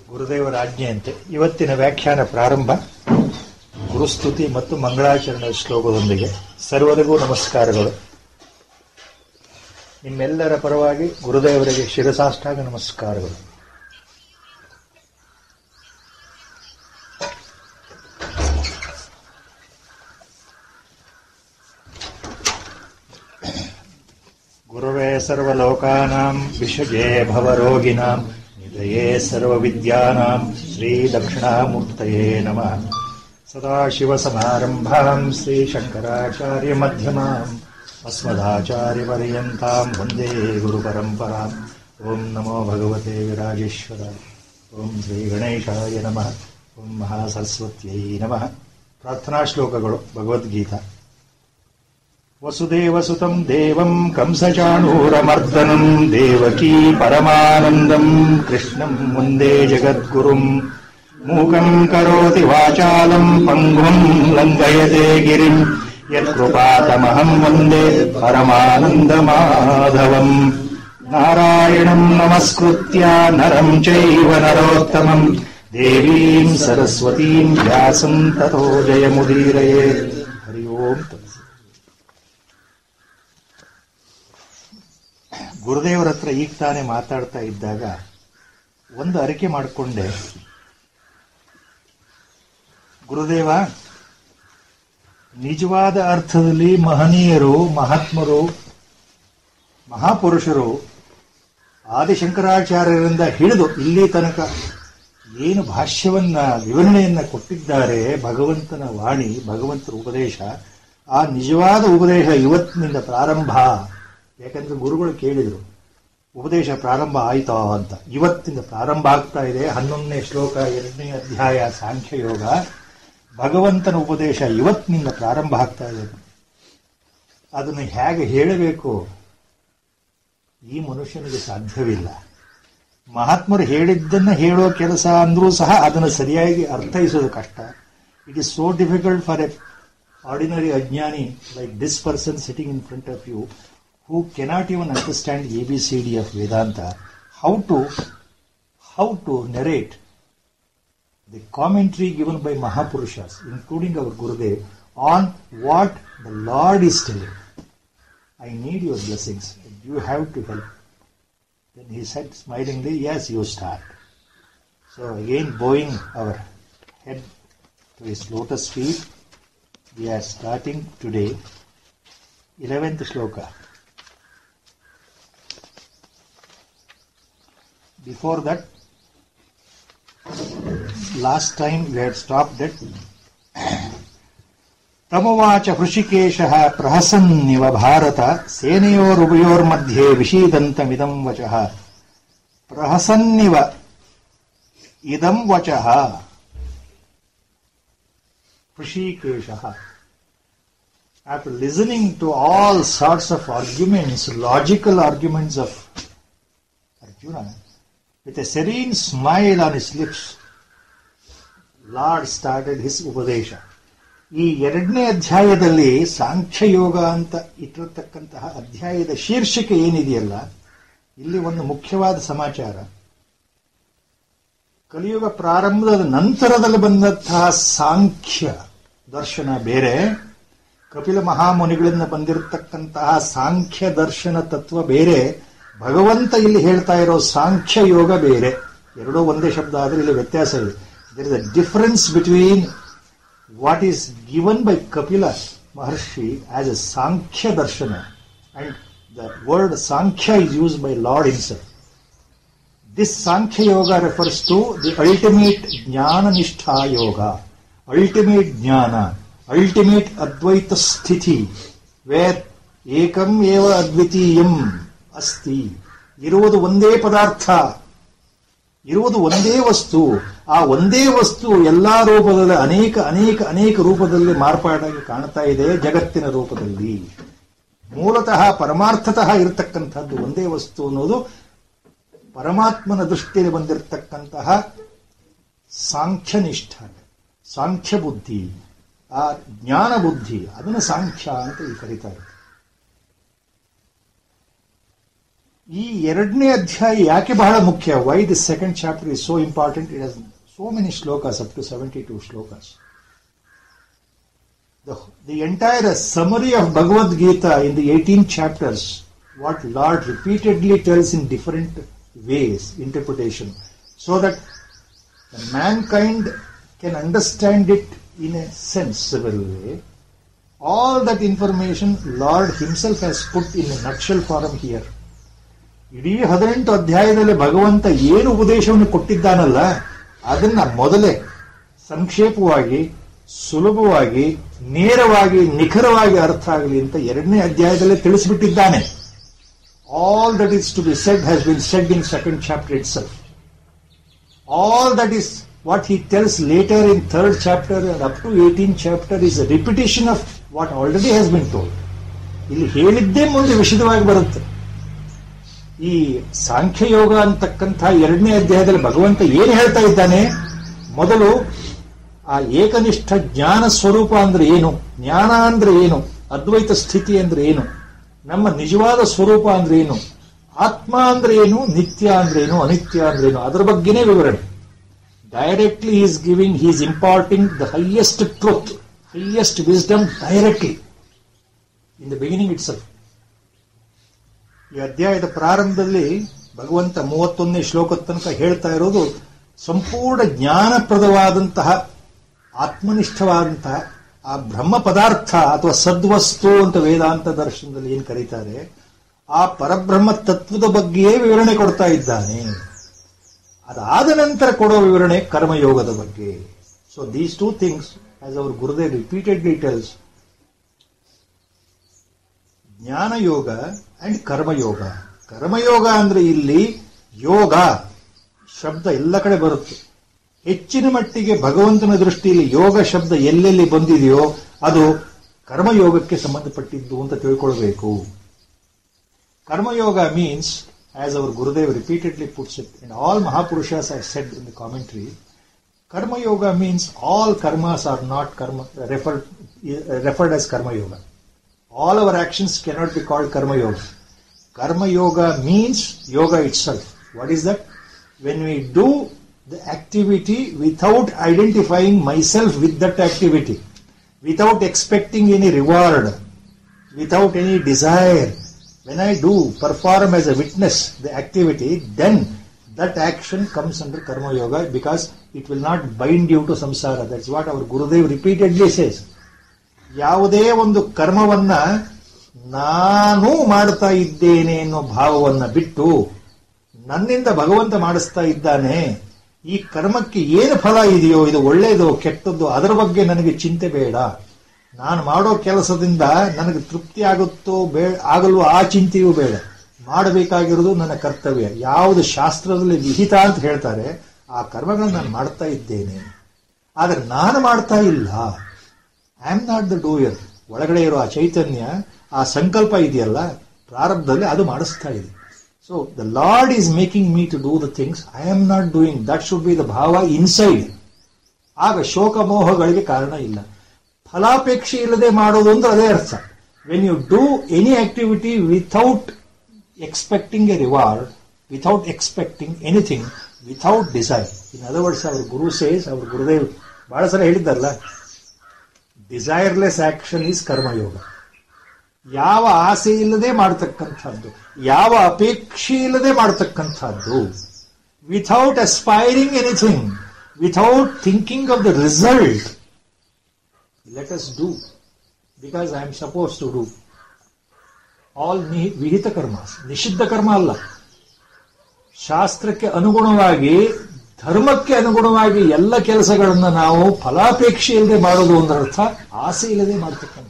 ಗುರುದೇವರ ಆಜ್ಞೆಯಂತೆ ಇವತ್ತಿನ ವ್ಯಾಖ್ಯಾನ ಪ್ರಾರಂಭ. ಗುರುಸ್ತುತಿ ಮತ್ತು ಮಂಗಳಾಚರಣೆ ಶ್ಲೋಕದೊಂದಿಗೆ ಸರ್ವರಿಗೂ ನಮಸ್ಕಾರಗಳು. ನಿಮ್ಮೆಲ್ಲರ ಪರವಾಗಿ ಗುರುದೇವರಿಗೆ ಶಿರಸಾಷ್ಟಾಂಗ ನಮಸ್ಕಾರಗಳು. ಗುರುವೇ ಸರ್ವಲೋಕಾನಾಂ ವಿಷಜೇ ಭವರೋಗಿಣಾಂ ನಿಧಯೇ ಸರ್ವವಿದ್ಯಾನಾಂ ಶ್ರೀ ದಕ್ಷಿಣಾಮೂರ್ತಯೇ ನಮಃ. ಸದಾಶಿವಸಮಾರಂಭಾಂ ಶ್ರೀಶಂಕರಾಚಾರ್ಯ ಮಧ್ಯಮಾಂ ಅಸ್ಮದಾಚಾರ್ಯಪರ್ಯಂತಾಂ ವಂದೇ ಗುರುಪರಂಪರಾಂ. ಓಂ ನಮೋ ಭಗವತೆ ವಿರಾಜೇಶ್ವರ. ಓಂ ಶ್ರೀ ಗಣೇಶಾಯ ನಮಃ. ಓಂ ಮಹಾಸರಸ್ವತ್ಯೈ ನಮಃ. ಪ್ರಾರ್ಥನಾ ಶ್ಲೋಕಗಳು. ಭಗವದ್ಗೀತಾ. ವಸುದೇವಸುತಂ ದೇವಂ ಕಂಸಚಾಣೂರಮರ್ದನಂ ದೇವಕೀ ಪರಮಾನಂದಂ ಕೃಷ್ಣಂ ವಂದೇ ಜಗದ್ಗುರುಂ. ಮೂಕಂ ಕರೋತಿ ವಾಚಾಲಂ ಪಂಗುಂ ಲಂಘಯತೆ ಗಿರಿಂ ಯತ್ಕೃಪಾತಮಹಂ ವಂದೇ ಪರಮಾನಂದಮಾಧವಂ. ನಾರಾಯಣಂ ನಮಸ್ಕೃತ್ಯ ನರಂ ಚೈವ ನರೋತ್ತಮಂ ದೇವೀಂ ಸರಸ್ವತೀಂ ವ್ಯಾಸಂ ತತೋ ಜಯಮುದೀರಯೇತ್. ಹರಿ ಓಂ. ಗುರುದೇವರ ಹತ್ರ ಈಗ ತಾನೇ ಮಾತಾಡ್ತಾ ಇದ್ದಾಗ ಒಂದು ಅರಿಕೆ ಮಾಡಿಕೊಂಡೆ. ಗುರುದೇವ, ನಿಜವಾದ ಅರ್ಥದಲ್ಲಿ ಮಹನೀಯರು, ಮಹಾತ್ಮರು, ಮಹಾಪುರುಷರು ಆದಿಶಂಕರಾಚಾರ್ಯರಿಂದ ಹಿಡಿದು ಇಲ್ಲಿ ತನಕ ಏನು ಭಾಷ್ಯವನ್ನ ವಿವರಣೆಯನ್ನ ಕೊಟ್ಟಿದ್ದಾರೆ, ಭಗವಂತನ ವಾಣಿ, ಭಗವಂತನ ಉಪದೇಶ, ಆ ನಿಜವಾದ ಉಪದೇಶ ಇವತ್ತಿನಿಂದ ಪ್ರಾರಂಭ. ಯಾಕಂದ್ರೆ ಗುರುಗಳು ಕೇಳಿದ್ರು, ಉಪದೇಶ ಪ್ರಾರಂಭ ಆಯ್ತಾ ಅಂತ. ಇವತ್ತಿಂದ ಪ್ರಾರಂಭ ಆಗ್ತಾ ಇದೆ. 11ನೇ ಶ್ಲೋಕ, 2ನೇ ಅಧ್ಯಾಯ ಸಾಂಖ್ಯಯೋಗ. ಭಗವಂತನ ಉಪದೇಶ ಇವತ್ತಿನಿಂದ ಪ್ರಾರಂಭ ಆಗ್ತಾ ಇದೆ. ಅದನ್ನು ಹೇಗೆ ಹೇಳಬೇಕು ಈ ಮನುಷ್ಯನಿಗೆ ಸಾಧ್ಯವಿಲ್ಲ. ಮಹಾತ್ಮರು ಹೇಳಿದ್ದನ್ನ ಹೇಳೋ ಕೆಲಸ ಅಂದ್ರೂ ಸಹ ಅದನ್ನು ಸರಿಯಾಗಿ ಅರ್ಥೈಸೋದು ಕಷ್ಟ. It is so difficult for a ordinary ajnani like this person sitting in front of you, who cannot even understand ABCD of Vedanta, how to narrate the commentary given by Mahapurushas, including our Gurudev, on what the Lord is telling. I need your blessings. You have to help. Then he said smilingly, yes, you start. So again, bowing our head to his lotus feet, we are starting today 11th shloka. Before that, last time we had stopped at ತಮವಾಚ ಹೃಷಿಕೇಶಃ ಪ್ರಹಸನ್ನಿವ ಭಾರತ ಸೇನೆಯೋರುಭಯೋರ್ಮಧ್ಯೆ ವಿಷೀದಂತಮಿದಂ ವಚಃ. ಪ್ರಹಸನ್ನಿವ ಇದಂ ವಚಃ ಹೃಷಿಕೇಶಃ. After listening to all sorts of arguments, logical arguments of Arjuna, with a serene smile on his lips, Lord started his Upadesha. ಈ 2ನೇ ಅಧ್ಯಾಯದಲ್ಲಿ ಸಾಂಖ್ಯಯೋಗ ಅಂತ ಇಟ್ಟಿರತಕ್ಕಂತಹ ಅಧ್ಯಾಯದ ಶೀರ್ಷಿಕೆ ಏನಿದೆಯಲ್ಲ, ಇಲ್ಲಿ ಒಂದು ಮುಖ್ಯವಾದ ಸಮಾಚಾರ. ಕಲಿಯುಗ ಪ್ರಾರಂಭದ ನಂತರದಲ್ಲಿ ಬಂದಂತಹ ಸಾಂಖ್ಯ ದರ್ಶನ ಬೇರೆ, ಕಪಿಲ ಮಹಾಮುನಿಗಳಿಂದ ಬಂದಿರತಕ್ಕಂತಹ ಸಾಂಖ್ಯ ದರ್ಶನ ತತ್ವ ಬೇರೆ, ಭಗವಂತ ಇಲ್ಲಿ ಹೇಳ್ತಾ ಇರೋ ಸಾಂಖ್ಯ ಯೋಗ ಬೇರೆ. ಎರಡೂ ಒಂದೇ ಶಬ್ದ ಆದರೆ ಇಲ್ಲಿ ವ್ಯತ್ಯಾಸ ಇದೆ. There is a difference between what is given by Kapila Maharshi as a Sankhya darshana and the word Sankhya is used by Lord himself. This Sankhya yoga refers to the ultimate jnana nishtha yoga, ultimate ಜ್ಞಾನ, ಅಲ್ಟಿಮೇಟ್ ಅದ್ವೈತ ಸ್ಥಿತಿ, ವೇರ್ ಏಕಂ ಏವ ಅದ್ವಿತೀಯಂ ಅಸ್ತಿ. ಇರುವುದು ಒಂದೇ ಪದಾರ್ಥ, ಇರುವುದು ಒಂದೇ ವಸ್ತು. ಆ ಒಂದೇ ವಸ್ತು ಎಲ್ಲಾ ರೂಪದಲ್ಲಿ ಅನೇಕ ಅನೇಕ ಅನೇಕ ರೂಪದಲ್ಲಿ ಮಾರ್ಪಾಡಾಗಿ ಕಾಣ್ತಾ ಇದೆ ಜಗತ್ತಿನ ರೂಪದಲ್ಲಿ. ಮೂಲತಃ ಪರಮಾರ್ಥತಃ ಇರತಕ್ಕಂಥದ್ದು ಒಂದೇ ವಸ್ತು ಅನ್ನೋದು ಪರಮಾತ್ಮನ ದೃಷ್ಟಿಯಲ್ಲಿ ಬಂದಿರತಕ್ಕಂತಹ ಸಾಂಖ್ಯನಿಷ್ಠ, ಸಾಂಖ್ಯ ಬುದ್ಧಿ, ಆ ಜ್ಞಾನ ಬುದ್ಧಿ, ಅದನ್ನು ಸಾಂಖ್ಯ ಅಂತ ಕರೀತಾರೆ. ಈ ಎರಡನೇ ಅಧ್ಯಾಯ ಯಾಕೆ ಬಹಳ ಮುಖ್ಯ? Why the second chapter is so important? It has so many shlokas, up to 72 shlokas. The entire summary of Bhagavad Gita in the 18 chapters, what Lord repeatedly tells in different ways, interpretation, so that the mankind can understand it in a sensible way. All that information Lord himself has put in a nutshell form here. ಇಡೀ 18 ಅಧ್ಯಾಯದಲ್ಲಿ ಭಗವಂತ ಏನು ಉಪದೇಶವನ್ನು ಕೊಟ್ಟಿದ್ದಾನಲ್ಲ, ಅದನ್ನ ಮೊದಲೇ ಸಂಕ್ಷೇಪವಾಗಿ, ಸುಲಭವಾಗಿ, ನೇರವಾಗಿ, ನಿಖರವಾಗಿ ಅರ್ಥ ಆಗಲಿ ಅಂತ ಎರಡನೇ ಅಧ್ಯಾಯದಲ್ಲೇ ತಿಳಿಸಿಬಿಟ್ಟಿದ್ದಾನೆ. All that is to be said has been said in second chapter itself. All that is what he tells later in third chapter and up to 18th chapter is a repetition of what already has been told. ಇಲ್ಲಿ ಹೇಳಿದ್ದೇ ಮುಂದೆ ವಿಶದವಾಗಿ ಬರುತ್ತೆ. ಈ ಸಾಂಖ್ಯಯೋಗ ಅಂತಕ್ಕಂಥ ಎರಡನೇ ಅಧ್ಯಾಯದಲ್ಲಿ ಭಗವಂತ ಏನು ಹೇಳ್ತಾ ಇದ್ದಾನೆ? ಮೊದಲು ಆ ಏಕನಿಷ್ಠ ಜ್ಞಾನ ಸ್ವರೂಪ ಅಂದ್ರೆ ಏನು, ಜ್ಞಾನ ಅಂದ್ರೆ ಏನು, ಅದ್ವೈತ ಸ್ಥಿತಿ ಅಂದ್ರೆ ಏನು, ನಮ್ಮ ನಿಜವಾದ ಸ್ವರೂಪ ಅಂದ್ರೆ ಏನು, ಆತ್ಮ ಅಂದ್ರೆ ಏನು, ನಿತ್ಯ ಅಂದ್ರೆ ಏನು, ಅನಿತ್ಯ ಅಂದ್ರೆ ಏನು, ಅದರ ಬಗ್ಗೆನೇ ವಿವರಣೆ. Directly is giving, he is imparting the highest truth, highest wisdom directly in the beginning itself. ಈ ಅಧ್ಯಾಯದ ಪ್ರಾರಂಭದಲ್ಲಿ ಭಗವಂತ 31ನೇ ಶ್ಲೋಕದ ತನಕ ಹೇಳ್ತಾ ಇರೋದು ಸಂಪೂರ್ಣ ಜ್ಞಾನಪ್ರದವಾದಂತಹ, ಆತ್ಮನಿಷ್ಠವಾದಂತಹ ಆ ಬ್ರಹ್ಮ ಪದಾರ್ಥ ಅಥವಾ ಸದ್ವಸ್ತು ಅಂತ ವೇದಾಂತ ದರ್ಶನದಲ್ಲಿ ಏನು ಕರೀತಾರೆ, ಆ ಪರಬ್ರಹ್ಮ ತತ್ವದ ಬಗ್ಗೆಯೇ ವಿವರಣೆ ಕೊಡ್ತಾ ಇದ್ದಾನೆ. ಅದಾದ ನಂತರ ಕೊಡೋ ವಿವರಣೆ ಕರ್ಮಯೋಗದ ಬಗ್ಗೆ. So these two things, as our Gurudev repeatedly tells, Jnanayoga and Karmayoga. ಕರ್ಮಯೋಗ ಅಂದ್ರೆ ಇಲ್ಲಿ ಯೋಗ ಶಬ್ದ ಎಲ್ಲ ಕಡೆ ಬರುತ್ತೆ. ಹೆಚ್ಚಿನ ಮಟ್ಟಿಗೆ ಭಗವಂತನ ದೃಷ್ಟಿಯಲ್ಲಿ ಯೋಗ ಶಬ್ದ ಎಲ್ಲೆಲ್ಲಿ ಬಂದಿದೆಯೋ ಅದು ಕರ್ಮಯೋಗಕ್ಕೆ ಸಂಬಂಧಪಟ್ಟಿದ್ದು ಅಂತ ತಿಳ್ಕೊಳ್ಬೇಕು. Karmayoga means, as our Gurudev repeatedly puts it, and all mahapurushas have said in the commentary, karmayoga means all karmas are not karma referred as karma yoga. All our actions cannot be called karma yoga. Karma yoga means yoga itself. What is that? When we do the activity without identifying myself with that activity, without expecting any reward, without any desire. When I do perform as a witness the activity, then that action comes under karma yoga, because it will not bind you to samsara. That's what our Gurudev repeatedly says. ಯಾವುದೇ ಒಂದು ಕರ್ಮವನ್ನ ನಾನು ಮಾಡ್ತಾ ಇದ್ದೇನೆ ಅನ್ನೋ ಭಾವವನ್ನ ಬಿಟ್ಟು ನನ್ನಿಂದ ಭಗವಂತ ಮಾಡಿಸ್ತಾ ಇದ್ದಾನೆ, ಈ ಕರ್ಮಕ್ಕೆ ಏನು ಫಲ ಇದೆಯೋ, ಇದು ಒಳ್ಳೆಯದೋ ಕೆಟ್ಟದ್ದು, ಅದರ ಬಗ್ಗೆ ನನಗೆ ಚಿಂತೆ ಬೇಡ, ನಾನು ಮಾಡೋ ಕೆಲಸದಿಂದ ನನಗೆ ತೃಪ್ತಿ ಆಗುತ್ತೋ ಆಗಲ್ವೋ ಆ ಚಿಂತೆಯೂ ಬೇಡ, ಮಾಡಬೇಕಾಗಿರೋದು ನನ್ನ ಕರ್ತವ್ಯ, ಯಾವುದು ಶಾಸ್ತ್ರದಲ್ಲಿ ವಿಹಿತ ಅಂತ ಹೇಳ್ತಾರೆ ಆ ಕರ್ಮಗಳನ್ನು ನಾನು ಮಾಡ್ತಾ ಇದ್ದೇನೆ. ಆದರೆ ನಾನು ಮಾಡ್ತಾ ಇಲ್ಲ, I am not the doer. ಒಳಗಡೆ ಇರೋ ಆ ಚೈತನ್ಯ, ಆ ಸಂಕಲ್ಪ ಇದೆಯಲ್ಲ ಪ್ರಾರಬ್ಧದಲ್ಲಿ, ಅದು ಮಾಡಿಸ್ತಾ ಇದೆ. So the Lord is making me to do the things, I am not doing. That should be the bhava inside. ಆಗ ಶೋಕ ಮೋಹಗಳಿಗೆ ಕಾರಣ ಇಲ್ಲ. ಫಲಾಪೇಕ್ಷೆ ಇಲ್ಲದೆ ಮಾಡೋದು ಅಂದ್ರೆ ಅದೇ ಅರ್ಥ. When you do any activity without expecting a reward, without expecting anything, without desire. In other words, our guru says, ಅವ್ರ ಗುರುದೇವ್ ಬಹಳ ಸಲ ಹೇಳಿದ್ದಾರಲ್ಲ, ಡಿಸೈರ್ಲೆಸ್ ಆಕ್ಷನ್ ಈಸ್ ಕರ್ಮಯೋಗ. ಯಾವ ಆಸೆ ಇಲ್ಲದೆ ಮಾಡತಕ್ಕಂಥದ್ದು, ಯಾವ ಅಪೇಕ್ಷೆ ಇಲ್ಲದೆ ಮಾಡತಕ್ಕಂಥದ್ದು, without aspiring anything, without thinking of the result. Let us do because I am suppose to do. All vihita karma, ನಿಷಿದ್ಧ ಕರ್ಮ ಅಲ್ಲ. ಶಾಸ್ತ್ರಕ್ಕೆ ಅನುಗುಣವಾಗಿ, ಧರ್ಮಕ್ಕೆ ಅನುಗುಣವಾಗಿ ಎಲ್ಲ ಕೆಲಸಗಳನ್ನು ನಾವು ಫಲಾಪೇಕ್ಷೆ ಇಲ್ಲದೆ ಮಾಡೋದು ಒಂದರ್ಥ, ಆಸೆ ಇಲ್ಲದೆ ಮಾಡತಕ್ಕಂಥದ್ದು.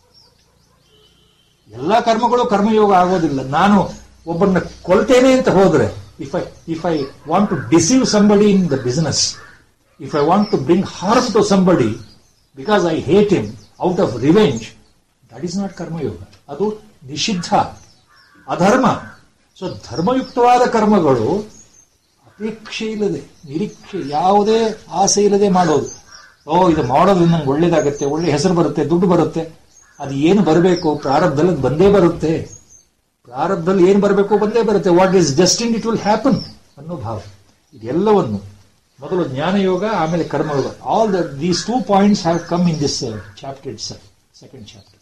ಎಲ್ಲ ಕರ್ಮಗಳು ಕರ್ಮಯೋಗ ಆಗೋದಿಲ್ಲ. ನಾನು ಒಬ್ಬರನ್ನ ಕೊಲ್ತೇನೆ ಅಂತ ಹೋದ್ರೆ, if I want to deceive somebody in the business, if I want to bring harm to somebody because I hate him out of revenge, that is not karmayoga. ಅದು ನಿಷಿದ್ಧ, ಅಧರ್ಮ. ಸೊ ಧರ್ಮಯುಕ್ತವಾದ ಕರ್ಮಗಳು ಅಪೇಕ್ಷೆ ಇಲ್ಲದೆ, ನಿರೀಕ್ಷೆ, ಯಾವುದೇ ಆಸೆ ಇಲ್ಲದೆ ಮಾಡೋದು. ಇದು ಮಾಡೋದ್ರಿಂದ ನಂಗೆ ಒಳ್ಳೇದಾಗತ್ತೆ, ಒಳ್ಳೆ ಹೆಸರು ಬರುತ್ತೆ, ದುಡ್ಡು ಬರುತ್ತೆ, ಅದು ಏನು ಬರಬೇಕು ಪ್ರಾರಬ್ಧದಲ್ಲಿ ಬಂದೇ ಬರುತ್ತೆ. ಪ್ರಾರಬ್ಧದಲ್ಲಿ ಏನ್ ಬರಬೇಕು ಬಂದೇ ಬರುತ್ತೆ. What is destined it will happen ಅನ್ನೋ ಭಾವ. ಇದೆಲ್ಲವನ್ನು ಮೊದಲು ಜ್ಞಾನಯೋಗ, ಆಮೇಲೆ ಕರ್ಮಯೋಗ. All these 2 points have come in this chapter itself, second chapter.